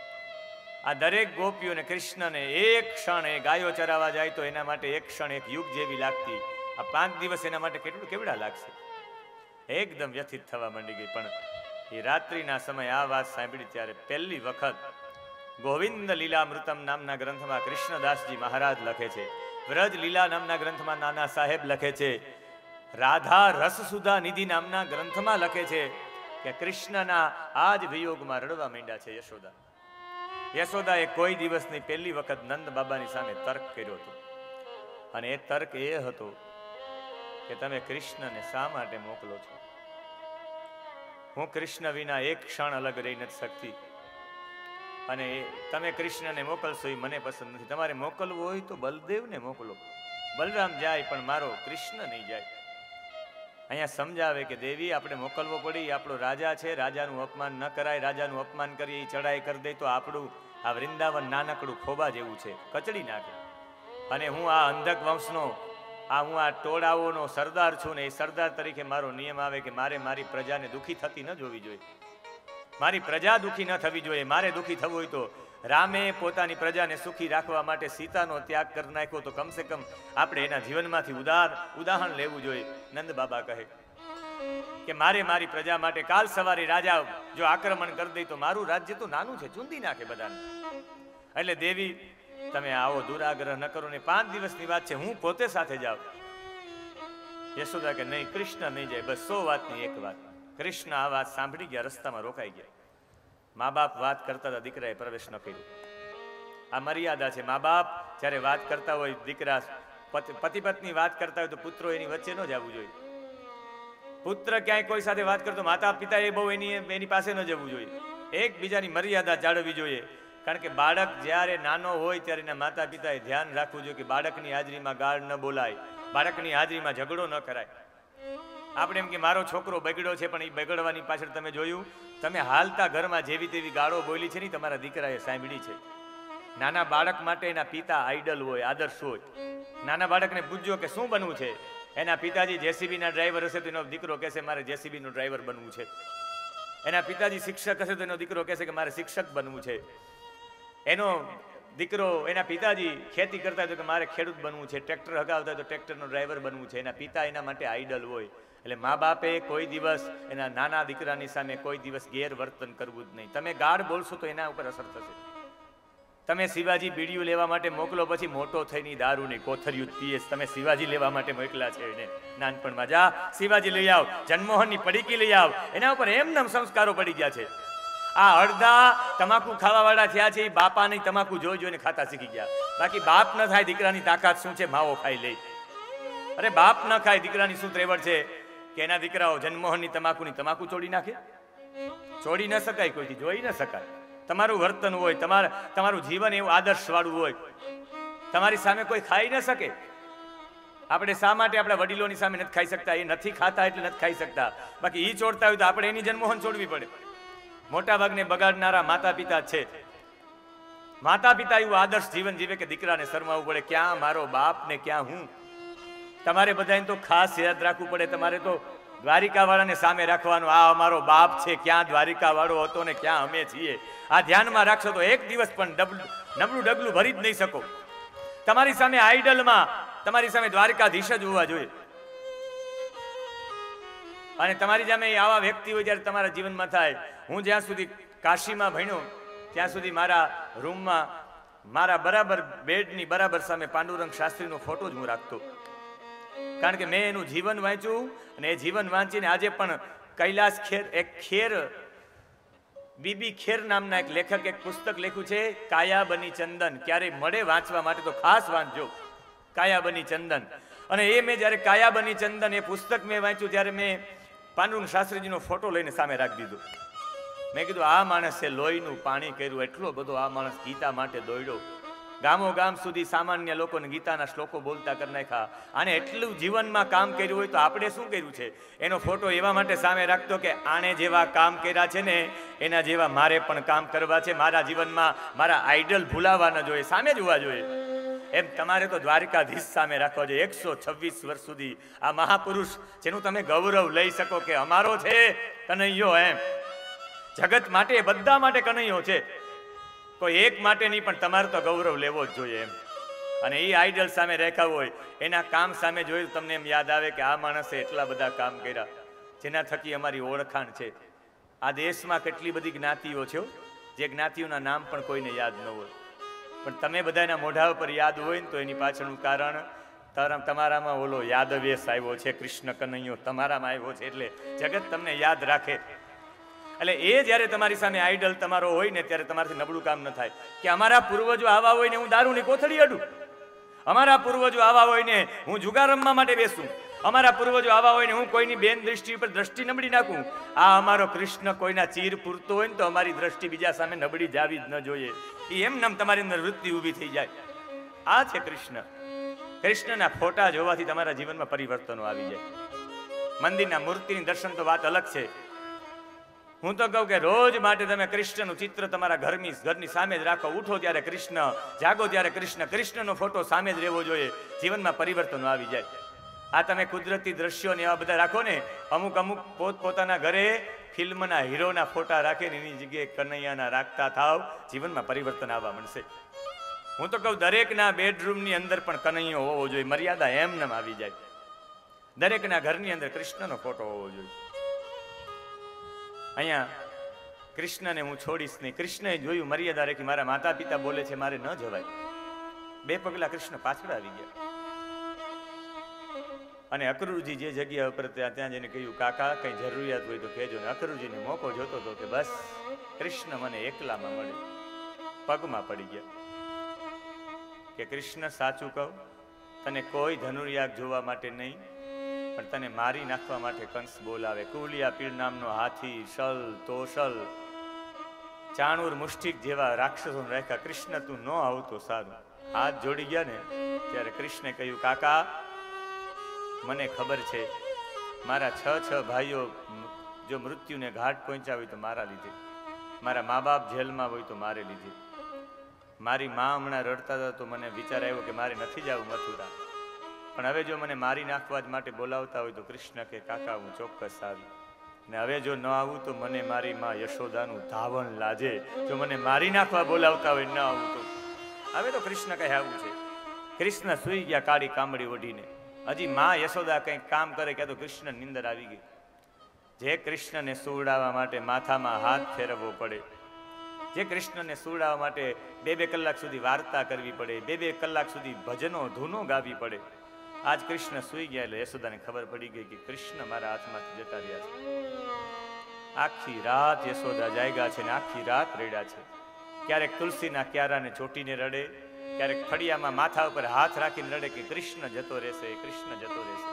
આ દરેક ગોપીઓને કૃષ્ણને એક ક્ષણ, એ ગાયો ચરાવવા જાય તો એના માટે એક ક્ષણ એક યુગ જેવી લાગતી. આ 5 દિવસ એના માટે કેવડા લાગશે. એકદમ વ્યથિત થવા માંડી ગઈ. પણ એ રાત્રિના સમયે આ વાત સાંભળી ત્યારે પહેલી વખત ગોવિંદ લીલામૃતમ નામના ગ્રંથમાં કૃષ્ણદાસજી મહારાજ લખે છે, વ્રજ લીલા નામના ગ્રંથમાં નાના સાહેબ લખે છે, રાધા રસસુધા નિધિ નામના ગ્રંથમાં લખે છે કે કૃષ્ણના આજ વિયોગમાં રડવા માંડ્યા છે યશોદા. યશોદાએ કોઈ દિવસની પહેલી વખત નંદ બાબાની સામે તર્ક કર્યો હતો, અને એ તર્ક એ હતો કે તમે કૃષ્ણને શા માટે મોકલો છો? હું કૃષ્ણ વિના એક ક્ષણ અલગ રહી નથી શકતી, અને તમે કૃષ્ણને મોકલશો એ મને પસંદ નથી. તમારે મોકલવું હોય તો બલદેવને મોકલો, બલરામ જાય પણ મારો કૃષ્ણ નહીં જાય. અહીંયા સમજાવે કે દેવી આપણે મોકલવો પડી, આપણો રાજા છે, રાજાનું અપમાન ન કરાય. રાજાનું અપમાન કરીએ, ચડાઈ કરી દે તો આપણું આ વૃંદાવન નાનકડું ખોબા જેવું છે, કચડી નાખે. અને હું આ અંધક વંશનો, હું આ ટોળાઓનો સરદાર છું ને, એ સરદાર તરીકે મારો નિયમ આવે કે મારે મારી પ્રજાને દુઃખી થતી ન જોવી જોઈએ, મારી પ્રજા દુઃખી ન થવી જોઈએ. મારે દુઃખી થવું હોય તો રામે પોતાની પ્રજાને સુખી રાખવા માટે સીતાનો ત્યાગ કરી નાખ્યો, તો કમસે કમ આપણે એના જીવનમાંથી ઉદાહરણ લેવું જોઈએ. નંદ બાબા કહે કે મારે મારી પ્રજા માટે કાલ સવારે રાજા જો આક્રમણ કરી દે તો મારું રાજ્ય તો નાનું છે, ચૂંદી નાખે બધાને. એટલે દેવી તમે આવો દુરાગ્રહ ન કરો ને, 5 દિવસની વાત છે, હું પોતે સાથે જાઉં. યશોદા કે નહીં, કૃષ્ણ નહીં જાય. બસ 100 વાતની એક વાત. કૃષ્ણ આ વાત સાંભળી ગયા, રસ્તામાં રોકાઈ ગયા. મા બાપ વાત કરતા હતા, દીકરાએ પ્રવેશ ન કર્યો. આ મર્યાદા છે. મા બાપ જ્યારે વાત કરતા હોય, દીકરા પતિ પત્ની વાત કરતા હોય તો પુત્રો એની વચ્ચે ન જવું જોઈએ. પુત્ર ક્યાંય કોઈ સાથે વાત કરતો, માતા પિતા એ બહુ એની પાસે ન જવું જોઈએ. એકબીજાની મર્યાદા જાળવવી જોઈએ. કારણ કે બાળક જ્યારે નાનો હોય ત્યારે એના માતા પિતાએ ધ્યાન રાખવું જોઈએ કે બાળકની હાજરીમાં ગાળ ન બોલાય, બાળકની હાજરીમાં ઝઘડો ન કરાય. આપણે એમ કે મારો છોકરો બગડ્યો છે, પણ એ બગડવાની પાછળ તમે જોયું, તમે હાલતા ઘરમાં જેવી તેવી ગાળો બોલી છે ને, તમારા દીકરાએ સાંભળી છે. નાના બાળક માટે એના પિતા આઈડલ હોય, આદર્શ હોય. નાના બાળકને પૂછજો કે શું બનવું છે, એના પિતાજી જેસીબીના ડ્રાઈવર હશે તો એનો દીકરો કહેશે મારે જેસીબીનો ડ્રાઈવર બનવું છે. એના પિતાજી શિક્ષક હશે તો એનો દીકરો કહેશે કે મારે શિક્ષક બનવું છે. એનો દીકરો, એના પિતાજી ખેતી કરતા હોય તો કે મારે ખેડૂત બનવું છે. ટ્રેક્ટર હગાવતા હોય તો ટ્રેક્ટરનો ડ્રાઈવર બનવું છે. એના પિતા એના માટે આઈડલ હોય. એટલે મા બાપે કોઈ દિવસ એના નાના દીકરાની સામે કોઈ દિવસ ગેરવર્તન કરવું જ નહીં. તમે ગાળ બોલશો તો એના ઉપર અસર થશે. તમે શિવાજી બીડીયું લેવા માટે મોકલો, પછી મોટો થઈને દારૂની કોથરિયું પીએ. તમે શિવાજી લેવા માટે મોકલા છે એને નાનપણમાં, જા શિવાજી લઈ આવ, જન્મોહનની પડીકી લઈ આવ. એના ઉપર એમનેમ સંસ્કારો પડી ગયા છે. આ અડધા તમાકુ ખાવા વાળા થયા છે, એ બાપાની તમાકુ જોઈ જોઈને ખાતા શીખી ગયા. બાકી બાપ ન થાય દીકરાની તાકાત શું છે, માવો ખાઈ લે. અરે બાપ ન ખાય દીકરાની શું ત્રેવડ છે કે એના દીકરાઓ જન્મોહનની તમાકુની તમાકુ છોડી નાખે. છોડી ન શકાય, કોઈથી જોઈ ન શકાય. તમારું વર્તન હોય, તમારું જીવન એવું આદર્શ વાળું હોય, તમારી સામે કોઈ ખાઈ ન શકે. આપણે શા માટે આપણા વડીલોની સામે નથી ખાઈ શકતા? એ નથી ખાતા એટલે નથી ખાઈ શકતા. બાકી એ છોડતા હોય તો આપણે એની જન્મોહન છોડવી પડે. મોટા ભાગને બગાડનારા માતા પિતા છે. માતા પિતા એવું આદર્શ જીવન જીવે કે દીકરાને શરમાવવું પડે, ક્યાં મારો બાપ ને ક્યાં હું. તમારે બધાને તો ખાસ યાદ રાખવું પડે, તમારે તો દ્વારિકા વાળાને સામે રાખવાનું, આ અમારો બાપ છે, ક્યાં દ્વારિકા વાળો હતો ને ક્યાં અમે છીએ. આ ધ્યાનમાં રાખશો તો એક દિવસ પણ નબળું ડગલું ભરી જ નહીં શકો. તમારી સામે આઈડલમાં તમારી સામે દ્વારકાધીશ જ હોવા જોઈએ. અને તમારી સામે આવા વ્યક્તિ હોય જ્યારે તમારા જીવનમાં થાય. હું જ્યાં સુધી કાશીમાં ભણ્યો ત્યાં સુધી મારા રૂમમાં મારા બરાબર બેડની બરાબર સામે પાંડુરંગ શાસ્ત્રીનો ફોટો જ હું રાખતો. કારણ કે મેં એનું જીવન વાંચ્યું, અને એ જીવન વાંચીને આજે પણ કૈલાસ ખેર બીબી ખેર નામના એક લેખક એક પુસ્તક લખ્યું છે, કાયા બની ચંદન. ક્યારેય મળે વાંચવા માટે તો ખાસ વાંચજો, કાયા બની ચંદન. અને એ મેં જ્યારે કાયા બની ચંદન એ પુસ્તક મેં વાંચ્યું ત્યારે મેં પાંડુરંગ શાસ્ત્રીજીનો ફોટો લઈને સામે રાખી દીધો. મેં કીધું આ માણસે લોહીનું પાણી કર્યું, એટલો બધો આ માણસ ગીતા માટે દોડ્યો, ગામો ગામ સુધી સામાન્ય લોકોને ગીતાના શ્લોકો બોલતા કરી નાખ્યા. અને એટલું જીવનમાં કામ કર્યું હોય તો આપણે શું કર્યું છે? એનો ફોટો એવા માટે સામે રાખતો કે આણે જેવા કામ કર્યા છે ને એના જેવા મારે પણ કામ કરવા છે. મારા જીવનમાં મારા આઈડલ ભૂલાવા ન જોઈએ, સામે જોવા જોઈએ. એમ તમારે તો દ્વારકાધીશ સામે રાખવા જોઈએ. 126 વર્ષ સુધી આ મહાપુરુષ જેનું તમે ગૌરવ લઈ શકો કે અમારો છે કનૈયો. એમ જગત માટે બધા માટે કનૈયો છે, કોઈ એક માટે નહીં, પણ તમારે તો ગૌરવ લેવો જ જોઈએ એમ. અને એ આઈડલ સામે રેખા હોય, એના કામ સામે જોયું તમને એમ યાદ આવે કે આ માણસે એટલા બધા કામ કર્યા જેના થકી અમારી ઓળખાણ છે. આ દેશમાં કેટલી બધી જ્ઞાતિઓ છે, જે જ્ઞાતિઓના નામ પણ કોઈને યાદ ન હોય, પણ તમે બધાના મોઢા ઉપર યાદ હોય ને તો એની પાછળનું કારણ તમારામાં ઓલો યાદવેશ આવ્યો છે, કૃષ્ણ કનૈયો તમારામાં આવ્યો છે, એટલે જગત તમને યાદ રાખે. એટલે એ જ્યારે તમારી સામે આઈડલ તમારો હોય ને ત્યારે તમારાથી નબળું કામ ન થાય કે અમારા પૂર્વજો આવા હોય ને હું દારૂની કોથળી અડું, અમારા પૂર્વજો આવા હોય ને હું જુગાર રમવા માટે બેસું, અમારા પૂર્વજો આવા હોય ને હું કોઈની બેન દ્રષ્ટિ ઉપર દ્રષ્ટિ નબળી નાખું. આ અમારો કૃષ્ણ કોઈના ચીર પૂરતો હોય ને તો અમારી દ્રષ્ટિ બીજા સામે નબળી જાવી જ ન જોઈએ. એ એમ નામ તમારી અંદર વૃત્તિ ઊભી થઈ જાય. આ છે કૃષ્ણ. કૃષ્ણના ફોટા જોવાથી તમારા જીવનમાં પરિવર્તનો આવી જાય. મંદિરના મૂર્તિની દર્શન તો વાત અલગ છે. હું તો કહું કે રોજ માટે તમે કૃષ્ણનું ચિત્ર તમારા ઘરની સામે જ રાખો. ઉઠો ત્યારે કૃષ્ણ, જાગો ત્યારે કૃષ્ણ, કૃષ્ણનો ફોટો સામે જ રહેવો જોઈએ. જીવનમાં પરિવર્તનો આવી જાય. આ તમે કુદરતી દ્રશ્યો ને એવા બધા રાખો ને, અમુક પોતપોતાના ઘરે ફિલ્મના હીરોના ફોટા રાખે ને એની જગ્યાએ કનૈયાના રાખતા થાવ, જીવનમાં પરિવર્તન આવવા મળશે. હું તો કહું દરેકના બેડરૂમની અંદર પણ કનૈયો હોવો જોઈએ. મર્યાદા એમને આવી જાય. દરેકના ઘરની અંદર કૃષ્ણનો ફોટો હોવો જોઈએ. અહીંયા કૃષ્ણને હું છોડીશ નહીં. કૃષ્ણએ જોયું, મર્યાદા રાખી. મારા માતા પિતા બોલે છે મારે ન જવાય. 2 પગલા કૃષ્ણ પાછળ આવી ગયા. અને અક્રૂરજી જે જગ્યા ઉપર ત્યાં જઈને કહ્યું કાકા કઈ જરૂરિયાત હોય તો કહેજો. ને અક્રૂરજીને મોકો જોતો હતો કે બસ કૃષ્ણ મને એકલામાં મળે. પગમાં પડી ગયા કે કૃષ્ણ સાચું કહું, તને કોઈ ધનુર્યાગ જોવા માટે નહીં, પણ તને મારી નાખવા માટે કંસ બોલાવે. કુલિયા પીળ નામનો હાથી, શલ, તોશલ, ચાણુર, મુષ્ટિક જેવા રાક્ષસો રાખ્યા. કૃષ્ણ તું ન આવતો સારું. હાથ જોડી ગયા ને ત્યારે કૃષ્ણે કહ્યું કાકા મને ખબર છે મારા 6 ભાઈઓ જો મૃત્યુને ઘાટ પહોંચ્યા હોય તો મારા લીધે, મારા મા બાપ જેલમાં હોય તો મારે લીધે, મારી મા હમણાં રડતા હતા તો મને વિચાર આવ્યો કે મારે નથી જવું મથુરા, પણ હવે જો મને મારી નાખવા જ માટે બોલાવતા હોય તો કૃષ્ણ કે કાકા હું ચોક્કસ આવી, ને હવે જો ન આવું તો મને મારી માં યશોદાનું ધાવણ લાજે. જો મને મારી નાખવા બોલાવતા હોય ન આવું તો. હવે તો કૃષ્ણ કહે આવું છે. કૃષ્ણ સૂઈ ગયા કાળી કામડી ઓઢીને. હજી માં યશોદા કંઈક કામ કરે કે તો કૃષ્ણ નિંદર આવી ગઈ. જે કૃષ્ણને સુવડાવવા માટે માથામાં હાથ ફેરવવો પડે, જે કૃષ્ણને સુવડાવવા માટે 2 કલાક સુધી વાર્તા કરવી પડે, 2 કલાક સુધી ભજનો ધૂનો ગાવી પડે, આજ કૃષ્ણ સૂઈ ગયા એટલે યશોદાને ખબર પડી ગઈ કે કૃષ્ણ મારા હાથમાંથી જતા રહ્યા છે. આખી રાત યશોદા જાગ્યા છે ને આખી રાત રડ્યા છે. ક્યારેક તુલસીના ક્યારાને ચોટીને રડે, ક્યારેક ફળિયામાં માથા ઉપર હાથ રાખીને રડે કે કૃષ્ણ જતો રહેશે, કૃષ્ણ જતો રહેશે.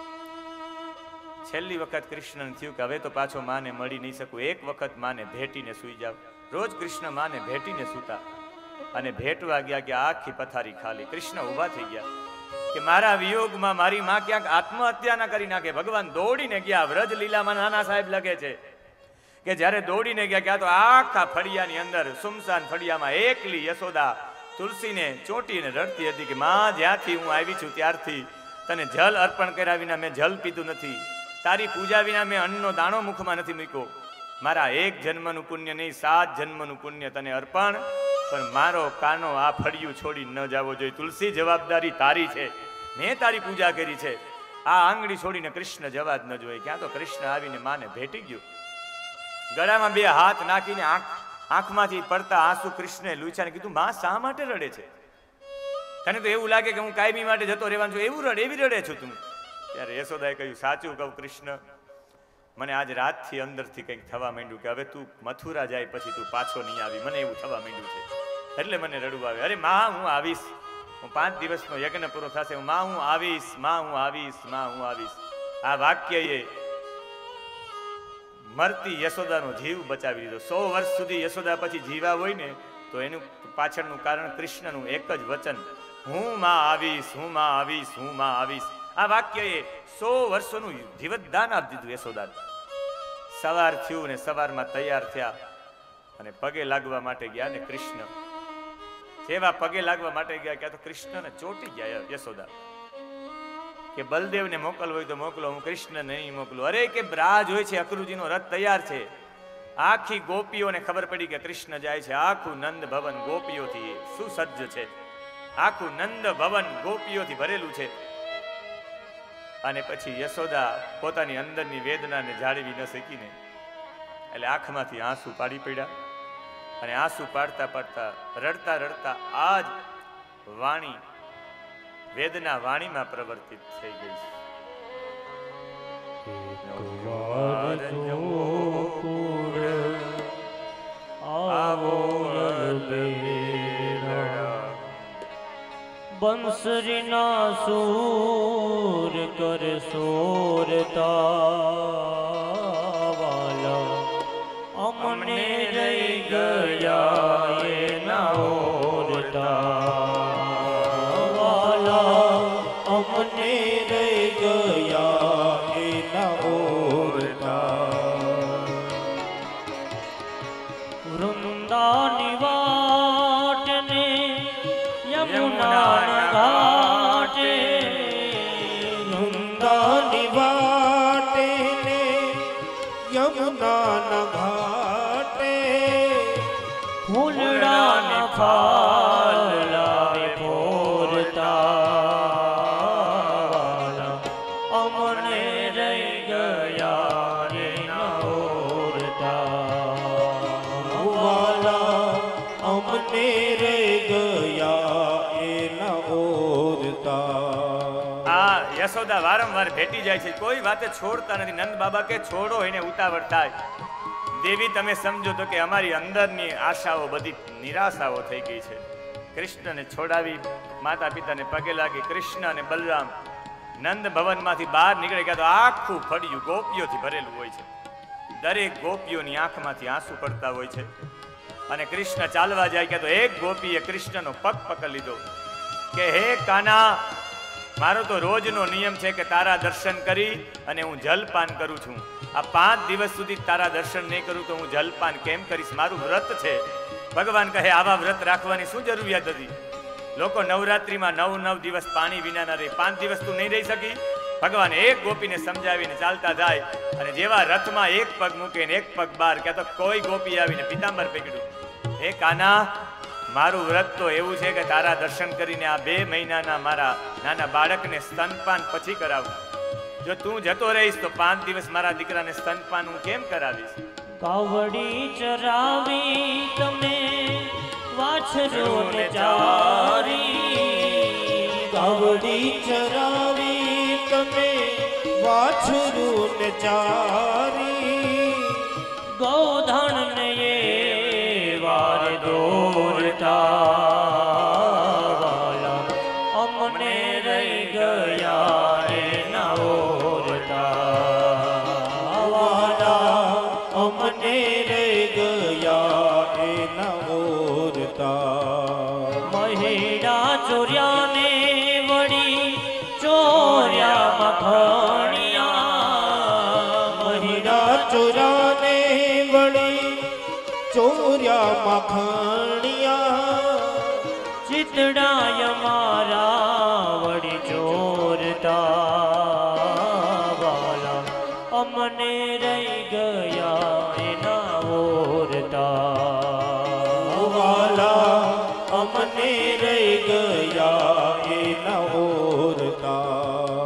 છેલ્લી વખત કૃષ્ણને થયું કે હવે તો પાછો માને મળી નહીં શકું, એક વખત માને ભેટીને સૂઈ જાવ. રોજ કૃષ્ણ માને ભેટીને સૂતા અને ભેટવા ગયા કે આખી પથારી ખાલી. કૃષ્ણ ઊભા થઈ ગયા કે મારા વિયોગમાં મારી માં ક્યાંક આત્મહત્યા ના કરી નાખે. ભગવાન દોડીને ગયા. વ્રજ લીલામાં નાના સાહેબ લખે છે કે જ્યારે દોડીને ગયા કે આ તો આખા ફળિયાની અંદર સુમસાન ફળિયામાં એકલી યશોદા તુલસીને ચોંટીને રડતી હતી કે માં જ્યાંથી હું આવી છું ત્યારથી તને જલ અર્પણ કર્યા વિના મેં જલ પીધું નથી, તારી પૂજા વિના મેં અન્નનો દાણો મુખમાં નથી મૂક્યો. મારા 1 જન્મનું પુણ્ય નહીં 7 જન્મનું પુણ્ય તને અર્પણ, પણ મારો કાનો આ ફળિયું છોડી ન જવો જોઈએ. તુલસી જવાબદારી તારી છે, મેં તારી પૂજા કરી છે, આ આંગળી છોડીને કૃષ્ણ જવા જ ન જોઈએ. ક્યાં તો કૃષ્ણ આવીને માને ભેટી ગયો. ગળામાં 2 હાથ નાખીને આંખમાંથી પડતા આંસુ કૃષ્ણે લૂછાને કીધું માં શા માટે રડે છે? તને તો એવું લાગે કે હું કાયમી માટે જતો રહેવાનું છું, એવી રડે છું તું? ત્યારે યશોદાએ કહ્યું સાચું કહું કૃષ્ણ, મને આજ રાતથી અંદરથી કંઈક થવા માંડ્યું કે હવે તું મથુરા જાય પછી તું પાછો નહીં આવી. મને એવું થવા માંડ્યું છે એટલે મને રડવું આવે. અરે માં હું આવીશ, હું 5 દિવસનો યજ્ઞ પૂરો થશે, માં હું આવીશ, માં હું આવીશ, માં હું આવીશ. આ વાક્યએ મરતી યશોદાનો જીવ બચાવી દીધો. 100 વર્ષ સુધી યશોદા પછી જીવા હોય ને તો એનું પાછળનું કારણ કૃષ્ણનું એક જ વચન, હું માં આવીશ, હું માં આવીશ, હું માં આવીશ. આ વાક્યએ 100 વર્ષોનું જીવતદાન આપી દીધું યશોદાને. સવાર થયું ને સવારમાં તૈયાર થયા અને પગે લાગવા માટે ગયા ને કૃષ્ણ જેવા પગે લાગવા માટે ગયા કે આ તો કૃષ્ણને ચોટી ગયા યશોદા કે બલદેવને મોકલવો હોય તો મોકલો, હું કૃષ્ણ નહીં મોકલું. અરે કે બ્રાજ હોય છે, અક્રુજીનો રથ તૈયાર છે. આખી ગોપીઓને ખબર પડી કે કૃષ્ણ જાય છે. આખું નંદ ભવન ગોપીઓથી સુસજ્જ છે, આખું નંદ ભવન ગોપીઓથી ભરેલું છે. અને પછી યશોદા પોતાની અંદરની વેદનાને જાળવી ન શીખીને એટલે આંખમાંથી આંસુ પાડી પડ્યા. અને આંસુ પાડતા પાડતા રડતા રડતા આજ વાણી વેદના વાણીમાં પ્રવર્તિત થઈ ગઈ છે. બંસરીના સૂર કર સોરતા વાલા અમને રહી ગયા એના ઓરતા વાલા અમને રહી ગયા એના ઓરતા. વૃંદાની વાટને યમુના ઘાટે, વૃંદાની વાટે ને યમુના ઘાટે ફૂલડાના ફાલ લાવે ફોરતા અમને રહી ગયા એના ઓરતા વાલા અમને રહી ગયા એના ઓરતા. આ યશોદા વારંવાર ભેટી જાય છે, કોઈ વાતે છોડતા નથી. નંદ બાબા કે છોડો એને ઉતાવળ થાય. દેવી તમે સમજો તો કે અમારી અંદરની આશાઓ બધી નિરાશાઓ થઈ ગઈ છે. કૃષ્ણને છોડાવી માતા પિતાને પગે લાગી. કૃષ્ણ અને બલરામ નંદ ભવનમાંથી બહાર નીકળે ગયા તો આખું ફળિયું ગોપીઓથી ભરેલું હોય છે. દરેક ગોપીઓની આંખમાંથી આંસુ પડતા હોય છે. અને કૃષ્ણ ચાલવા જાય કે તો એક ગોપીએ કૃષ્ણનો પગ પકડી લીધો કે હે કાના, મારો તો રોજનો નિયમ છે કે તારા દર્શન કરી અને હું જલપાન કરું છું. આ 5 દિવસ સુધી તારા દર્શન નહીં કરું તો હું જલપાન કેમ કરીશ? મારું વ્રત છે. ભગવાન કહે આવા વ્રત રાખવાની શું જરૂરિયાત હતી? લોકો નવરાત્રિમાં 9 દિવસ પાણી વિના ન રહે, 5 દિવસ તું નહીં રહી શકી? ભગવાન એક ગોપીને સમજાવીને ચાલતા જાય અને જેવા રથમાં એક પગ મૂકે ને એક પગ બહાર, કે તો કોઈ ગોપી આવીને પિતાંબર પકડ્યું. હે કાના, મારું વ્રત તો એવું છે કે તારા દર્શન કરીને આ 2 મહિનાના મારા નાના બાળકને સ્તનપાન પછી કરાવું. જો તું જતો રહીશ તો 5 દિવસ મારા દીકરાને સ્તનપાન હું કેમ કરાવીશ? કાવડી ચરાવી તમે વાછરોને ચારી, કાવડી ચરાવી તમે વાછરુને ચારી, ગોધણને એ વાર દોરતા વાલા અમને રહી ગયા એના ઓરતા વાલા અમને રહી ગયા એના ઓરતા. મહિડા ચોર્યાને વળી ચોર્યા મખણિયા, મહિડા ચોરાને વળી ચોર્યા મખણિયા, ચિતડાય મારા વળી ચોરતા વાલા અમને રહી ગયા એના ઓરતા વાલા અમને રહી ગયા એના ઓરતા.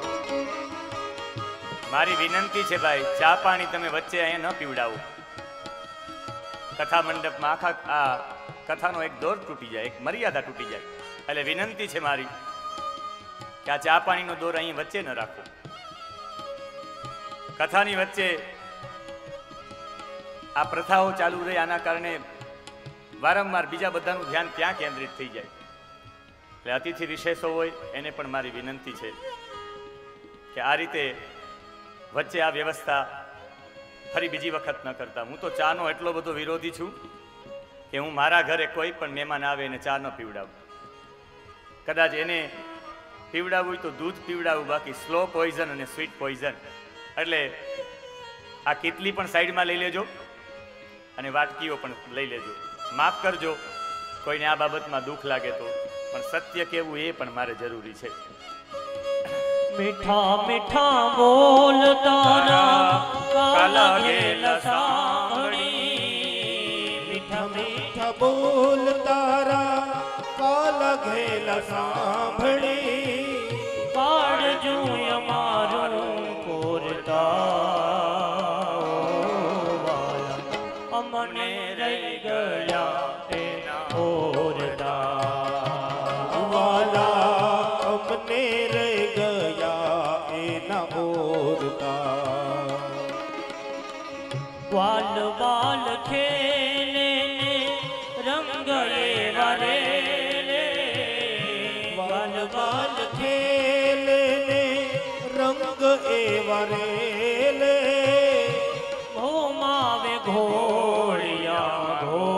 મારી વિનંતી છે ભાઈ, ચા પાણી તમે વચ્ચે અહીંયા ન પીવડાવો. કથા મંડપમાં આખા આ કથાનો એક દોર તૂટી જાય, એક મર્યાદા તૂટી જાય. એટલે વિનંતી છે મારી કે આ ચા પાણીનો દોર અહીં વચ્ચે ન રાખો. કથાની વચ્ચે આ પ્રથાઓ ચાલુ રહે, આના કારણે વારંવાર બીજા બધાનું ધ્યાન ત્યાં કેન્દ્રિત થઈ જાય. એટલે અતિથિ વિશેષો હોય એને પણ મારી વિનંતી છે કે આ રીતે વચ્ચે આ વ્યવસ્થા ફરી બીજી વખત ન કરતા. હું તો ચાનો એટલો બધો વિરોધી છું કે હું મારા ઘરે કોઈ પણ મહેમાન આવે એને ચા ન પીવડાવું. કદાચ એને પીવડાવવું હોય તો દૂધ પીવડાવું, બાકી સ્લો પોઈઝન અને સ્વીટ પોઈઝન. એટલે આ કેટલી પણ સાઈડમાં લઈ લેજો અને વાટકીઓ પણ લઈ લેજો. માફ કરજો, કોઈને આ બાબતમાં દુઃખ લાગે તો, પણ સત્ય કેવું એ પણ મારે જરૂરી છે. મીઠા મીઠા બોલ તારા કાલા ઘેલ સાંભળી, મીઠા મીઠા બોલ તારા કાલા ઘેલ સાંભળી, કાળજુ અમારું કોરતા અમને રહી ગયા એના ઓરતા, વાલા અમને રહી ગયા એના ઓરતા. વાલ વાલ ખેલે રંગ એવા રે, વાલ વાલ ખેલે રંગ એવા રેલે, ભોમાવે ઘોડિયા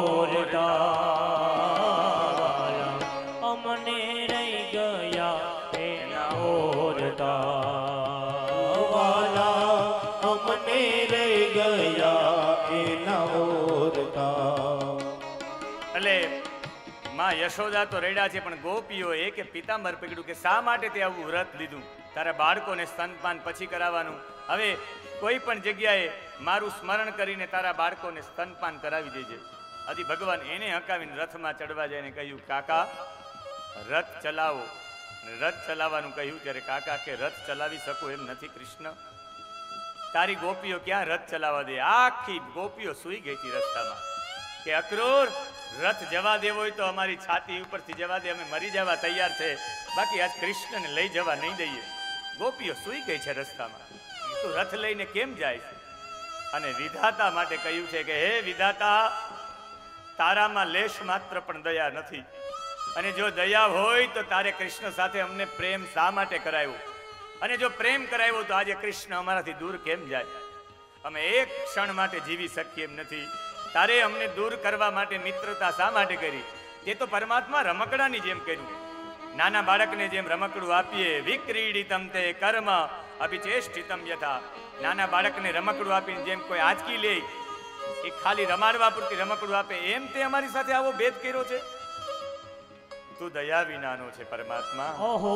ઘોરતા અમને રહી ગયા એના ઓરતા, વાલા અમને રહી ગયા એના ઓરતા. એટલે માં યશોદા તો રેડા છે, પણ ગોપીઓ એ કે પિતાંબર પકડ્યું કે શા માટે તે આવું વ્રત લીધું, તારા બાળકોને સ્તનપાન પછી કરાવવાનું. હવે કોઈ પણ જગ્યાએ મારું સ્મરણ કરીને તારા બાળકોને સ્તનપાન કરાવી દેજે. આથી ભગવાન એને હકાવીને રથમાં ચડવા જઈને કહ્યું, કાકા રથ ચલાવો. રથ ચલાવવાનું કહ્યું ત્યારે કાકા કે રથ ચલાવી શકું એમ નથી કૃષ્ણ, તારી ગોપીઓ ક્યાં રથ ચલાવવા દે. આખી ગોપીઓ સૂઈ ગઈ હતી રસ્તામાં કે અક્રૂર રથ જવા દેવો હોય તો અમારી છાતી ઉપરથી જવા દે, અમે મરી જવા તૈયાર છે, બાકી આજ કૃષ્ણને લઈ જવા નહીં દઈએ. ગોપીઓ સૂઈ ગઈ છે રસ્તામાં, તું રથ લઈને કેમ જાય છે? અને વિધાતા માટે કહ્યું છે કે હે વિધાતા, તારામાં લેશ માત્ર પણ દયા નથી, અને જો દયા હોય તો તારે કૃષ્ણ સાથે અમને પ્રેમ શા માટે કરાવ્યો? અને જો પ્રેમ કરાવ્યો તો આજે કૃષ્ણ અમારાથી દૂર કેમ જાય? અમે એક ક્ષણ માટે જીવી શકીએ એમ નથી, તારે અમને દૂર કરવા માટે મિત્રતા શા માટે કરી? તે તો પરમાત્મા રમકડાની જેમ કર્યું. નાના બાળકને જેમ રમકડું આપીએ, વિક્રીડિતમ તે કર્મ અભિચેષ્ટિતમ યથા. નાના બાળકને રમકડું આપીને જેમ કોઈ આંચકી લે, એ ખાલી રમાડવા પૂરતી રમકડું આપે, એમ તે અમારી સાથે આવો ભેદ કર્યો છે. તું દયા વિનાનો છે પરમાત્મા. અહો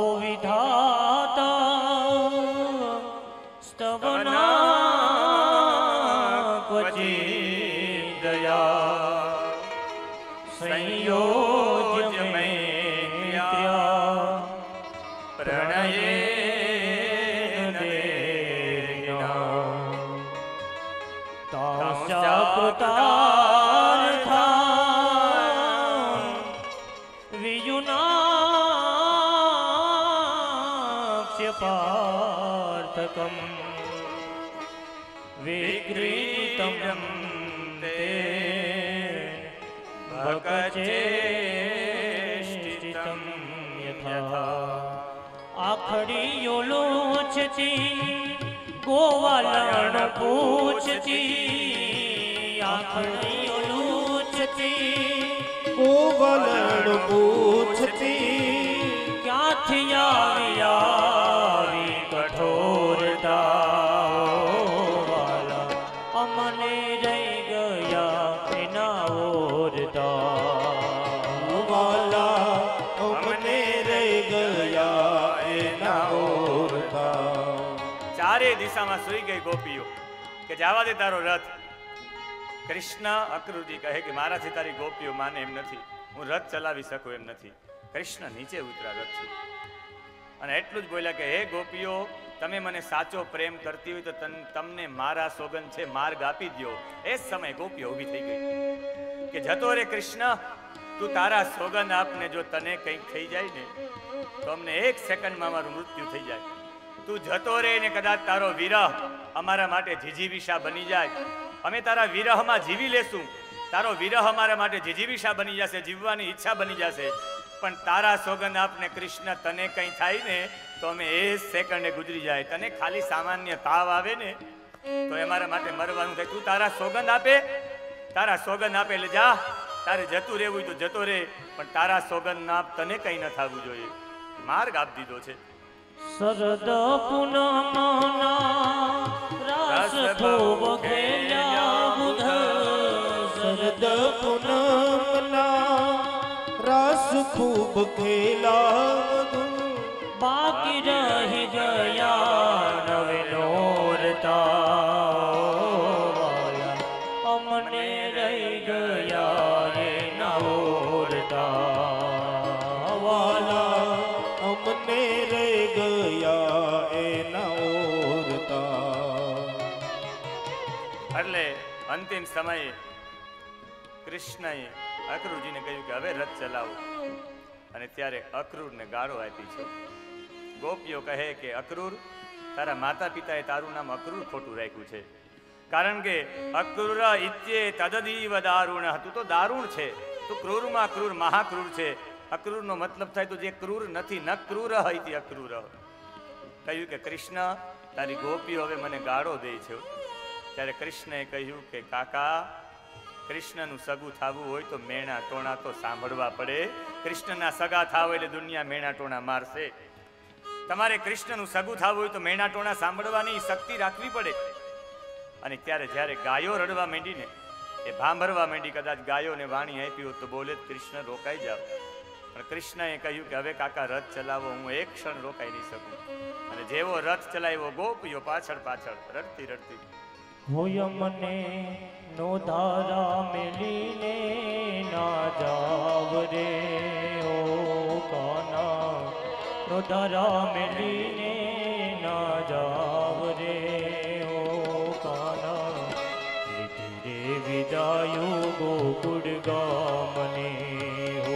વિધાતા સ્તવના ક્વચિ દયા સંયોજ મૈત્ર્યા પ્રણયે દેના તાસ્યાકૃતાર્થા વિયુનાક્ષ્ય પાર્થકમ વિક્રીતમ તે ભકચેષ્ટિતમ યથા. આખડીઓ લોચતી ગોવાલણ પૂછતી, આખડીઓ લોચતી ગોવલણ પૂછતી, ક્યાંથી આવી આવી કઠોરતા વાલા અમને રહી ગયા એના ઓરતા, વાલા અમને રહી ગયા એના ઓરતા. ચારે દિશામાં સૂઈ ગઈ ગોપીઓ કે જવા દે તારો રથ. કૃષ્ણ અક્રૂરજી કહે કે મારાથી તારી ગોપીઓ માને એમ નથી, હું રથ ચલાવી શકું એમ નથી. કૃષ્ણ નીચે ઉતરા રથથી અને એટલું જ બોલ્યા કે હે ગોપીઓ, તમે મને સાચો પ્રેમ કરતી હોય તો તમને મારા સોગંદ છે માર્ગ આપી દો. એ જ સમયે ગોપીઓ ઊભી થઈ ગઈ કે જતો રે કૃષ્ણ, તું તારા સોગંદ આપને, જો તને કંઈક થઈ જાય ને તો અમને એક સેકન્ડમાં અમારું મૃત્યુ થઈ જાય. તું જતો રે ને કદાચ તારો વિરહ અમારા માટે જીજીવિષા બની જાય, અમે તારા વિરહમાં જીવી લેશું. તારો વિરહ અમારા માટે જીજીવિષા બની જશે, જીવવાની ઈચ્છા બની જશે, પણ તારા સોગંદ આપને કૃષ્ણ, તને કંઈ થાય ને તો અમે એ સેકન્ડે ગુજરી જાય. તને ખાલી સામાન્ય તાવ આવે ને તો અમારા માટે મરવાનું થાય. તું તારા સોગંદ આપે, તારા સોગંદ આપે એટલે જા, તારે જતું રહેવું તો જતો રહે, પણ તારા સોગંદ ના આપ, તને કંઈ ન થવું જોઈએ. માર્ગ આપી દીધો છે. શરદ પૂનમના રાસ ખૂબ ખેલ્યા બુધ, શરદ પૂનમના खूब खेला बाकी रही गया नवे नोरता वाला अमने रही गया ये नवोरता वाला अमने रह ગયા એના ઓરતા. એટલે અંતિમ સમયે કૃષ્ણએ અક્રૂરજીને કહ્યું કે હવે રથ ચલાવો, અને ત્યારે અક્રૂરને ગાળો આપી છે. ગોપીઓ કહે કે અક્રૂર, તારા માતા પિતાએ તારું નામ અક્રૂર ખોટું રાખ્યું છે, કારણ કે અક્રૂર ઇત્યે તદદીવ દારુણ, તું તો દારૂણ છે, તું ક્રૂરમાં ક્રૂર મહાક્રૂર છે. અક્રૂરનો મતલબ થાય તો જે ક્રૂર નથી, ન ક્રૂર ઇતિ અક્રૂર. કહ્યું કે કૃષ્ણ, તારી ગોપીઓ હવે મને ગાળો દે છે. ત્યારે કૃષ્ણએ કહ્યું કે કાકા, કૃષ્ણનું સગું થવું હોય તો મેણા ટોણા તો સાંભળવા પડે. કૃષ્ણના સગા થાવ એટલે દુનિયા મેણા ટોણા મારશે. તમારે કૃષ્ણનું સગું થવું હોય તો મેણા ટોણા સાંભળવાની શક્તિ રાખવી પડે. અને ત્યારે જ્યારે ગાયો રડવા માંડીને, એ ભાંભરવા માંડી, કદાચ ગાયોને વાણી આપી હોત તો બોલે કૃષ્ણ રોકાઈ જાવ. પણ કૃષ્ણએ કહ્યું કે હવે કાકા રથ ચલાવો, હું એક ક્ષણ રોકાઈ નહીં શકું. અને જેવો રથ ચલાવ્યો, ગોપીઓ પાછળ પાછળ રડતી રડતી. હોય મને નો ધારા મેલીને ના જાવ રે ઓ કાના, નો ધારા મેલીને ના જાવ રે ઓ કાના, લીધી રે વિદાયો ગોકુળ ગામને ઓ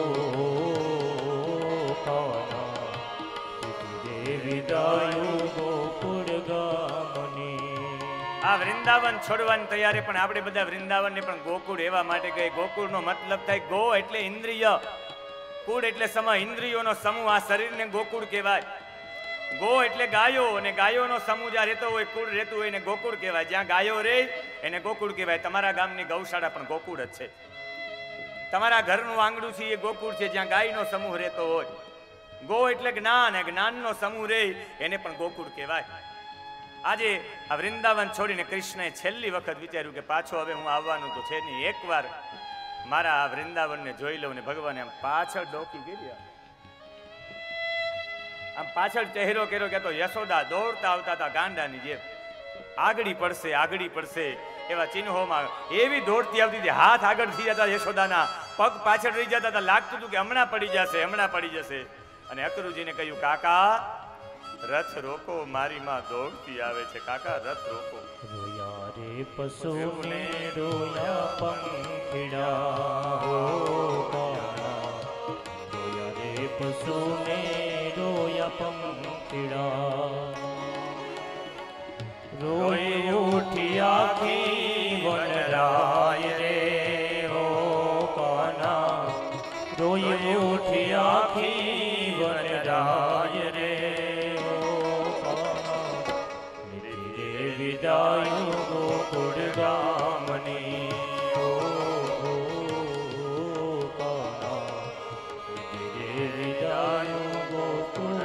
કાના, લીધી રે વિદાયો ગોકુળ ગામને. આ વૃંદાવન છોડવાની તૈયારી, પણ આપણે બધા વૃંદાવનને પણ ગોકુળ એવા માટે ગઈ. ગોકુળનો મતલબ થાય ગો એટલે ઇન્દ્રિય, કુળ એટલે સમૂહ, ઇન્દ્રિયોનો સમૂહ. આ શરીરને ગોકુળ કહેવાય. ગો એટલે ગાયો, અને ગાયોનો સમૂહ જ્યાં રહેતો હોય, કુળ રહેતું હોય એને ગોકુળ કહેવાય. જ્યાં ગાયો રહે એને ગોકુળ કહેવાય. તમારા ગામની ગૌશાળા પણ ગોકુળ જ છે. તમારા ઘરનું આંગણું છે એ ગોકુળ છે, જ્યાં ગાયનો સમૂહ રહેતો હોય. ગો એટલે જ્ઞાન, જ્ઞાનનો સમૂહ રહે એને પણ ગોકુળ કહેવાય. આજે આ વૃંદાવન છોડીને કૃષ્ણએ છેલ્લી વખત વિચાર્યું કે પાછો હવે હું આવવાનું તો છે નહીં, એકવાર મારા આ વૃંદાવનને જોઈ લઉં. ને ભગવાને આમ પાછળ ડોકી કરી, આમ પાછળ ચહેરો કર્યો કે તો યશોદા દોડતા આવતા હતા ગાંડાની જેમ. આગળી પડશે આગળી પડશે એવા ચિહ્નોમાં એવી દોડતી આવતી હતી. હાથ આગળ થઈ જતા યશોદાના, પગ પાછળ રહી જતા હતા. લાગતું હતું કે હમણાં પડી જશે, હમણાં પડી જશે. અને અક્રૂરજીને કહ્યું કાકા રથ રોકો, મારી માં દોડતી આવે છે, કાકા રથ રોકો. રોયા રે પશુને રોયા પંખીડા હો કાના, રોયા રે પશુને રોયા પંખીડા, રોઈ ઉઠી આખી વનરાય રે હો કાના, રોઈ ઉઠી આખી વનરાય રે વિદાયો ગોકુળ ગામની ઓ કાના, વિદાયો ગોકુળ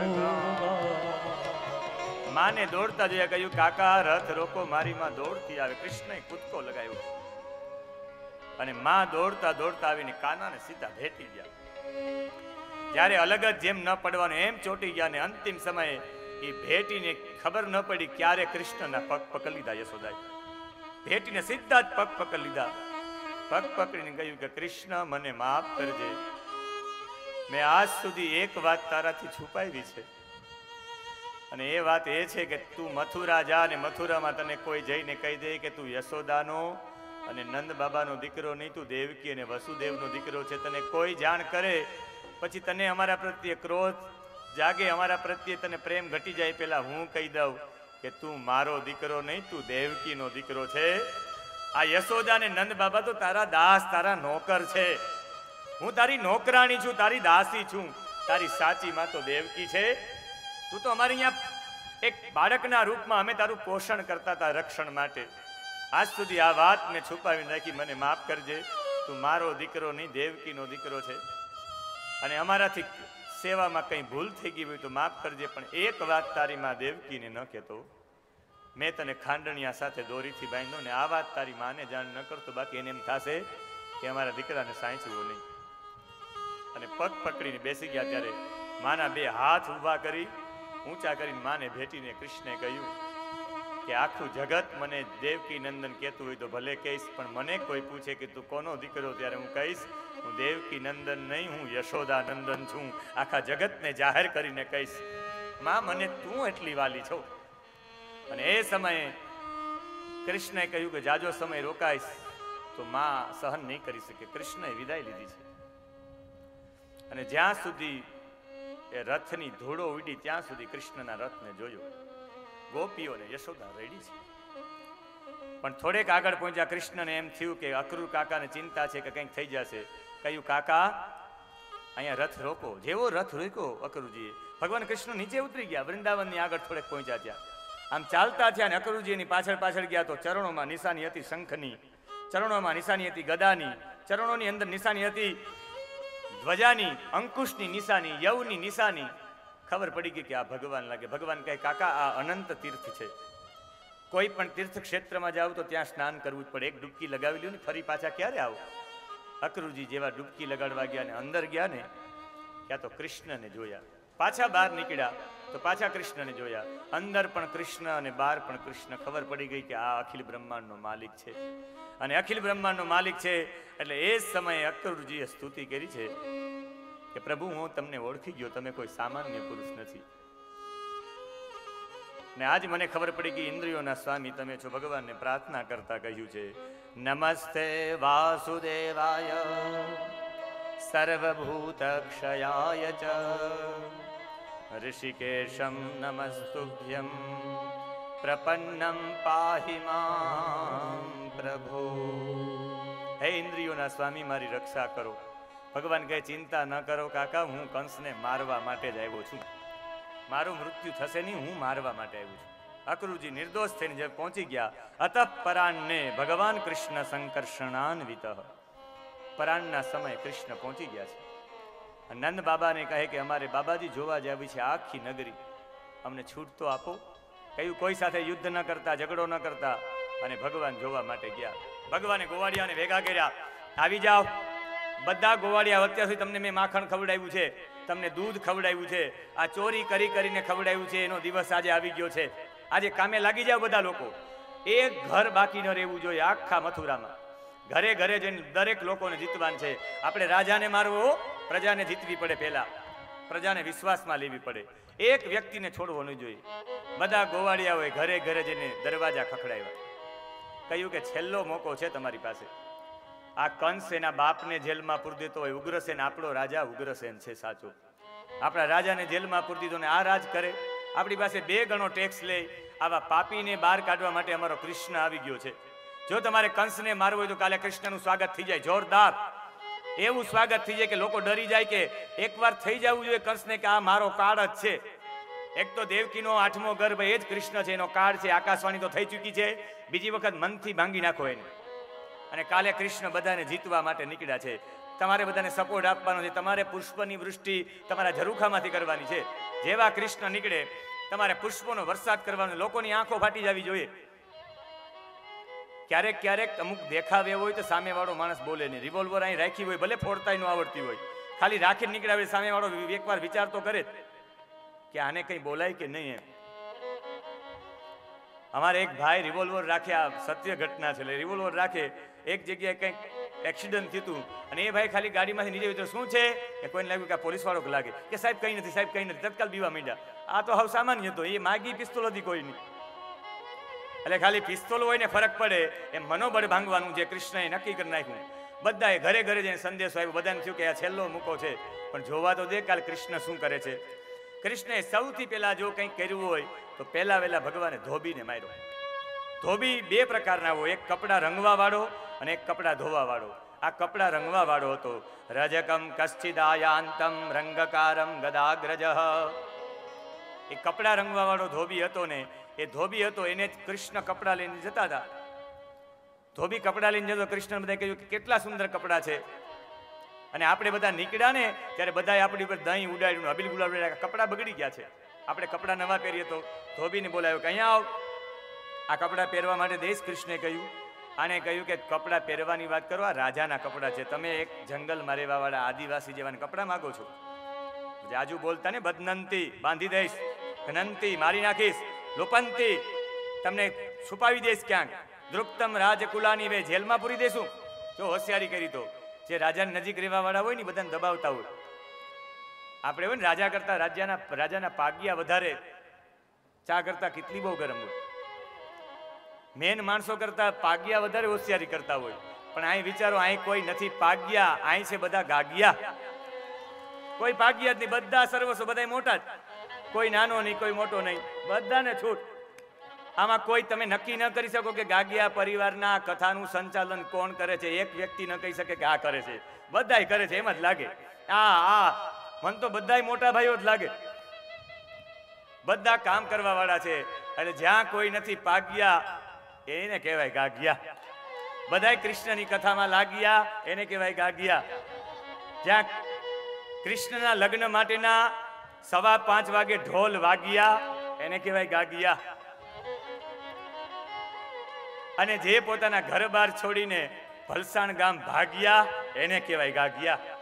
ગામ. માને દોડતા જોયા, કહ્યું કાકા રથ રોકો, મારી માં દોડતી આવે. કૃષ્ણએ કૂદકો લગાવ્યો અને માં દોડતા દોડતા આવીને કાનાને સીધા ભેટી ગયા. જ્યારે અલગ જ જેમ ન પડવાનું એમ ચોટી ગયા. ને અંતિમ સમયે એ ભેટીને ખબર ન પડી ક્યારે કૃષ્ણના પગ પકડી લીધા યશોદાએ. ભેટીને સીધા જ પગ પકડી લીધા. પગ પકડીને કહ્યું કે કૃષ્ણ મને માફ કરજે, મેં આજ સુધી એક વાત તારાથી છુપાવી છે, અને એ વાત એ છે કે તું મથુરા જા, ને મથુરામાં તને કોઈ જઈને કહી દે કે તું યશોદાનો અને નંદ બાબાનો દીકરો નહીં, તું દેવકી અને વસુદેવનો દીકરો છે. તને કોઈ જાણ કરે પછી તને અમારા પ્રત્યે ક્રોધ જાગે, અમારા પ્રત્યે તને પ્રેમ ઘટી જાય, પેલા હું કહી દઉં કે તું મારો દીકરો નહીં, તું દેવકીનો દીકરો છે. આ યશોદા ને નંદ બાબા તો તારા દાસ, તારા નોકર છે. હું તારી નોકરાણી છું, તારી દાસી છું. તારી સાચી માં તો દેવકી છે. તું તો અમારી અહીંયા એક બાળકના રૂપમાં અમે તારું પોષણ કરતા હતા રક્ષણ માટે. આજ સુધી આ વાત મેં છુપાવી રાખી, મને માફ કરજે. તું મારો દીકરો નહીં, દેવકીનો દીકરો છે. અને અમારાથી સેવામાં કંઈ ભૂલ થઈ ગઈ હોય તો માફ કરજે, પણ એક વાત તારી માં દેવકીને ન કહેતો. મેં તને ખાંડણિયા સાથે દોરીથી બાંધ્યો, ને આ વાત તારી માને જાણ ન કરતો, બાકી એને એમ થશે કે અમારા દીકરાને સાચવું નહીં. અને પગ પકડીને બેસી ગયા ત્યારે માના બે હાથ ઊભા કરી ઊંચા કરીને માને ભેટીને કૃષ્ણે કહ્યું કે આખું જગત મને દેવકી નંદન કહેતું હોય તો ભલે કહીશ, પણ મને કોઈ પૂછે કે તું કોનો દીકરો, ત્યારે હું કહીશ હું દેવકી નંદન નહીં, હું યશોદા નંદન છું. આખા જગતને જાહેર કરીને કહીશ, માં મને તું એટલી વાલી છો. અને એ સમયે કૃષ્ણએ કહ્યું કે જાજો સમય રોકાઈશ તો માં સહન નહીં કરી શકે. કૃષ્ણએ વિદાય લીધી છે. અને જ્યાં સુધી એ રથની ધૂળો ઉડી ત્યાં સુધી કૃષ્ણના રથને જોયો. ગોપીઓને યશોદા રેડી છે. પણ થોડેક આગળ પહોંચ્યા કૃષ્ણને એમ થયું કે અક્રૂર કાકાને ચિંતા છે કે કંઈક થઈ જશે. કહ્યું કાકા અહીંયા રથ રોકો. જેવો રથ રોક્યો અક્રૂરજીએ, ભગવાન કૃષ્ણ નીચે ઉતરી ગયા. વૃંદાવનની આગળ થોડેક પહોંચ્યા ત્યાં આમ ચાલતા થયા અને અક્રૂરજીની પાછળ પાછળ ગયા તો ચરણોમાં નિશાની હતી શંખની, ચરણોમાં નિશાની હતી ગદાની, ચરણોની અંદર નિશાની હતી ધ્વજાની, અંકુશની નિશાની, યવની નિશાની. ખબર પડી ગઈ કે આ ભગવાન લાગે. ભગવાન કહે કાકા આ અનંત તીર્થ છે, કોઈ પણ તીર્થ ક્ષેત્રમાં જાવ તો ત્યાં સ્નાન કરવું જ પડે. એક ડૂબકી લગાવી લ્યો ને ફરી પાછા ક્યારે આવો. અક્રૂરજી જેવા ડૂબકી લગાડવા ગયા ને અંદર ગયા ને ત્યાં તો કૃષ્ણને જોયા. પાછા બહાર નીકળ્યા તો પાછા કૃષ્ણને જોયા. અંદર પણ કૃષ્ણ અને બહાર પણ કૃષ્ણ. ખબર પડી ગઈ કે આ અખિલ બ્રહ્માંડનો માલિક છે. અને અખિલ બ્રહ્માંડનો માલિક છે એટલે એ જ સમયે અક્રૂરજીએ સ્તુતિ કરી છે કે પ્રભુ હું તમને ઓળખી ગયો, તમે કોઈ સામાન્ય પુરુષ નથી. ને આજ મને ખબર પડી કે ઇન્દ્રિયોના સ્વામી તમે છો. ભગવાનને પ્રાર્થના કરતા કહ્યું છે નમસ્તે વાસુદેવાય સર્વભૂત ક્ષયાય ચ ઋષિકેશમ નમસ્તુભ્યમ પ્રપન્નમ પાહિ મામ પ્રભુ. હે ઇન્દ્રિયોના સ્વામી મારી રક્ષા કરો. ભગવાન કહે ચિંતા ન કરો કાકા, હું કંસને મારવા માટે જ આવ્યો છું. મારું મૃત્યુ થશે નહીં, હું મારવા માટે આવ્યો છું. અક્રૂરજી નિર્દોષ થઈને જે પહોંચી ગયા અતઃ પરાણને ભગવાન કૃષ્ણ સંકર્ષણાન્વિત. પરાણના સમય કૃષ્ણ પહોંચી ગયા છે. નંદ બાબાને કહે કે અમારે બાબાજી જોવા જ આવી છે આખી નગરી, અમને છૂટ તો આપો. કહ્યું કોઈ સાથે યુદ્ધ ન કરતા, ઝઘડો ન કરતા. અને ભગવાન જોવા માટે ગયા. ભગવાને ગોવાળિયાને ભેગા કર્યા, આવી જાઓ બધા ગોવાળિયા, અત્યાર સુધી તમને મેં માખણ ખવડાવ્યું છે, તમને દૂધ ખવડાવ્યું છે, આ ચોરી કરી કરીને ખવડાવ્યું છે, એનો દિવસ આજે આવી ગયો છે. આજે કામે લાગી જાવ બધા લોકો. એક ઘર બાકી ન રહેવું જોઈએ આખા મથુરામાં. ઘરે ઘરે જઈને દરેક લોકોને જીતવાન છે. આપણે રાજાને મારવો, પ્રજાને જીતવી પડે. પહેલા પ્રજાને વિશ્વાસમાં લેવી પડે. એક વ્યક્તિને છોડવો નહીં જોઈએ. બધા ગોવાળિયાઓએ ઘરે ઘરે જઈને દરવાજા ખખડાવ્યા. કહ્યું કે છેલ્લો મોકો છે તમારી પાસે. આ કંસ એના બાપને જેલમાં પૂરી દેતો હોય, ઉગ્રસેન આપણો રાજા ઉગ્રસેન છે સાચો. આપણા રાજાને જેલમાં પૂરી દીધો ને આ રાજ કરે. આપણી પાસે 2 ગણો ટેક્સ લે. આવા પાપીને બહાર કાઢવા માટે અમારો કૃષ્ણ આવી ગયો છે. જો તમારે કંસને મારવો હોય તો કાલે કૃષ્ણનું સ્વાગત થઈ જાય જોરદાર. એવું સ્વાગત થઈ જાય કે લોકો ડરી જાય કે એકવાર થઈ જવું જોઈએ કંસને કે આ મારો કાળ જ છે. એક તો દેવકીનો 8મો ગર્ભ એ જ કૃષ્ણ છે, એનો કાળ છે. આકાશવાણી તો થઈ ચૂકી છે, બીજી વખત મનથી ભાંગી નાખો એને. અને કાલે કૃષ્ણ બધાને જીતવા માટે નીકળ્યા છે. તમારે બધાને સપોર્ટ આપવાનો છે. તમારે પુષ્પની વૃષ્ટિ તમારા ઝરૂખામાંથી કરવાની છે. જેવા કૃષ્ણ નીકળે તમારે પુષ્પોનો વરસાદ કરવાનો. લોકોની આંખો ફાટી જવી જોઈએ. ક્યારેક ક્યારેક અમુક દેખાવ એવો હોય તો સામેવાળો માણસ બોલે નહીં. રિવોલ્વર અહીં રાખી હોય, ભલે ફોડતાય ન આવડતી હોય, ખાલી રાખીને નીકળ્યા હોય, સામેવાળો એકવાર વિચાર તો કરે કે આને કંઈ બોલાય કે નહીં. એમ અમારે એક ભાઈ રિવોલ્વર રાખે, આ સત્ય ઘટના છે. રિવોલ્વર રાખે, એક જગ્યાએ કંઈક એક્સિડન્ટ થયું હતું અને એ ભાઈ ખાલી ગાડીમાંથી નીચે ઉતર્યો. શું છે કે કોઈને લાગ્યું કે આ પોલીસ વાળો લાગે, કે સાહેબ કંઈ નથી, સાહેબ કંઈ નથી. તત્કાલ બીવા માંડ્યા. આ તો હવે સામાન્ય હતો, એ માગી પિસ્તોલ હતી કોઈ નહીં. એટલે ખાલી પિસ્તોલ હોય ને ફરક પડે એમ મનોબળ ભાંગવાનું જે કૃષ્ણએ નક્કી કરી નાખ્યું. બધાએ ઘરે ઘરે જઈને સંદેશો આવ્યો. બધાને થયું કે આ છેલ્લો મૂકો છે, પણ જોવા તો દે કાલે કૃષ્ણ શું કરે છે. કૃષ્ણએ સૌથી પહેલા જો કંઈક કર્યું હોય તો પહેલા વહેલા ભગવાને ધોબીને માર્યો. ધોબી 2 પ્રકારના હોય, એક કપડા રંગવા વાળો અને એક કપડા ધોવા વાળો. આ કપડા રંગવા વાળો હતો. રજકમ કશ્ચિદાયાંતમ રંગકારમ ગદાગ્રજ. એ કપડા રંગવા વાળો ધોબી હતો ને, એ ધોબી હતો એને જ કૃષ્ણ કપડા લઈને જતા હતા. ધોબી કપડા લઈને જતો. કૃષ્ણ બધા કહ્યું કે કેટલા સુંદર કપડા છે. અને આપણે બધા નીકળ્યા ને ત્યારે બધાએ આપણી ઉપર દહીં ઉડાડ્યું, અબીલ ગુલાબ ઉડાડ્યા. કપડા બગડી ગયા છે. આપણે કપડા નવા પહેરીએ તો ધોબીને બોલાવ્યો કે અહીંયા આવ, આ કપડા પહેરવા માટે દઈશ. કૃષ્ણે કહ્યું આને કહ્યું કે કપડાં પહેરવાની વાત કરો, આ રાજાના કપડાં છે, તમે એક જંગલમાં રહેવાવાળા આદિવાસી જેવાના કપડાં માગો છો? જાજુ બોલતા ને, બદનંતી બાંધી દઈશ, ઘનંતી મારી નાખીશ, લોપંતી તમને છુપાવી દઈશ ક્યાંક, દ્રુપ્તમ રાજકુલાની વે જેલમાં પૂરી દેશું. જો હોશિયારી કરી તો જે રાજાની નજીક રહેવાવાળા હોય ને બધાને દબાવતા હોય. આપણે હોય ને રાજા કરતા રાજાના પાગ્યા વધારે, ચા કરતા કેટલી બહુ ગરમ હોય. મેન માણસો કરતા પાગ્યા વધારે હોશિયારી કરતા હોય. પણ અહીં વિચારો, અહીં કોઈ નથી પાગ્યા, અહીં છે બધા ગાગિયા. કોઈ પાગ્યા જ નહીં, બધા સર્વસ્વ, બધા મોટા જ, કોઈ નાનો નહીં, કોઈ મોટો નહીં, બધાને છૂટ. આમાં કોઈ તમે નક્કી ન કરી શકો કે ગાગિયા પરિવારના કથાનું સંચાલન કોણ કરે છે. એક વ્યક્તિ ન કહી શકે કે આ કરે છે, બધાય કરે છે, એમ જ લાગે. મન તો બધાય મોટા ભાઈઓ જ લાગે, બધા કામ કરવા વાળા છે. એટલે જ્યાં કોઈ નથી પાગ્યા એને કહેવાય ગાગિયા. બધાય કૃષ્ણની કથામાં લાગ્યા એને કહેવાય ગાગિયા. જ્યાં કૃષ્ણના લગ્ન માટેના 5:15 વાગે ઢોલ વાગ્યા એને કહેવાય ગાગિયા. અને જે પોતાના ઘર બાર છોડીને ભલસાણ ગામ ભાગ્યા એને કહેવાય ગાગિયા.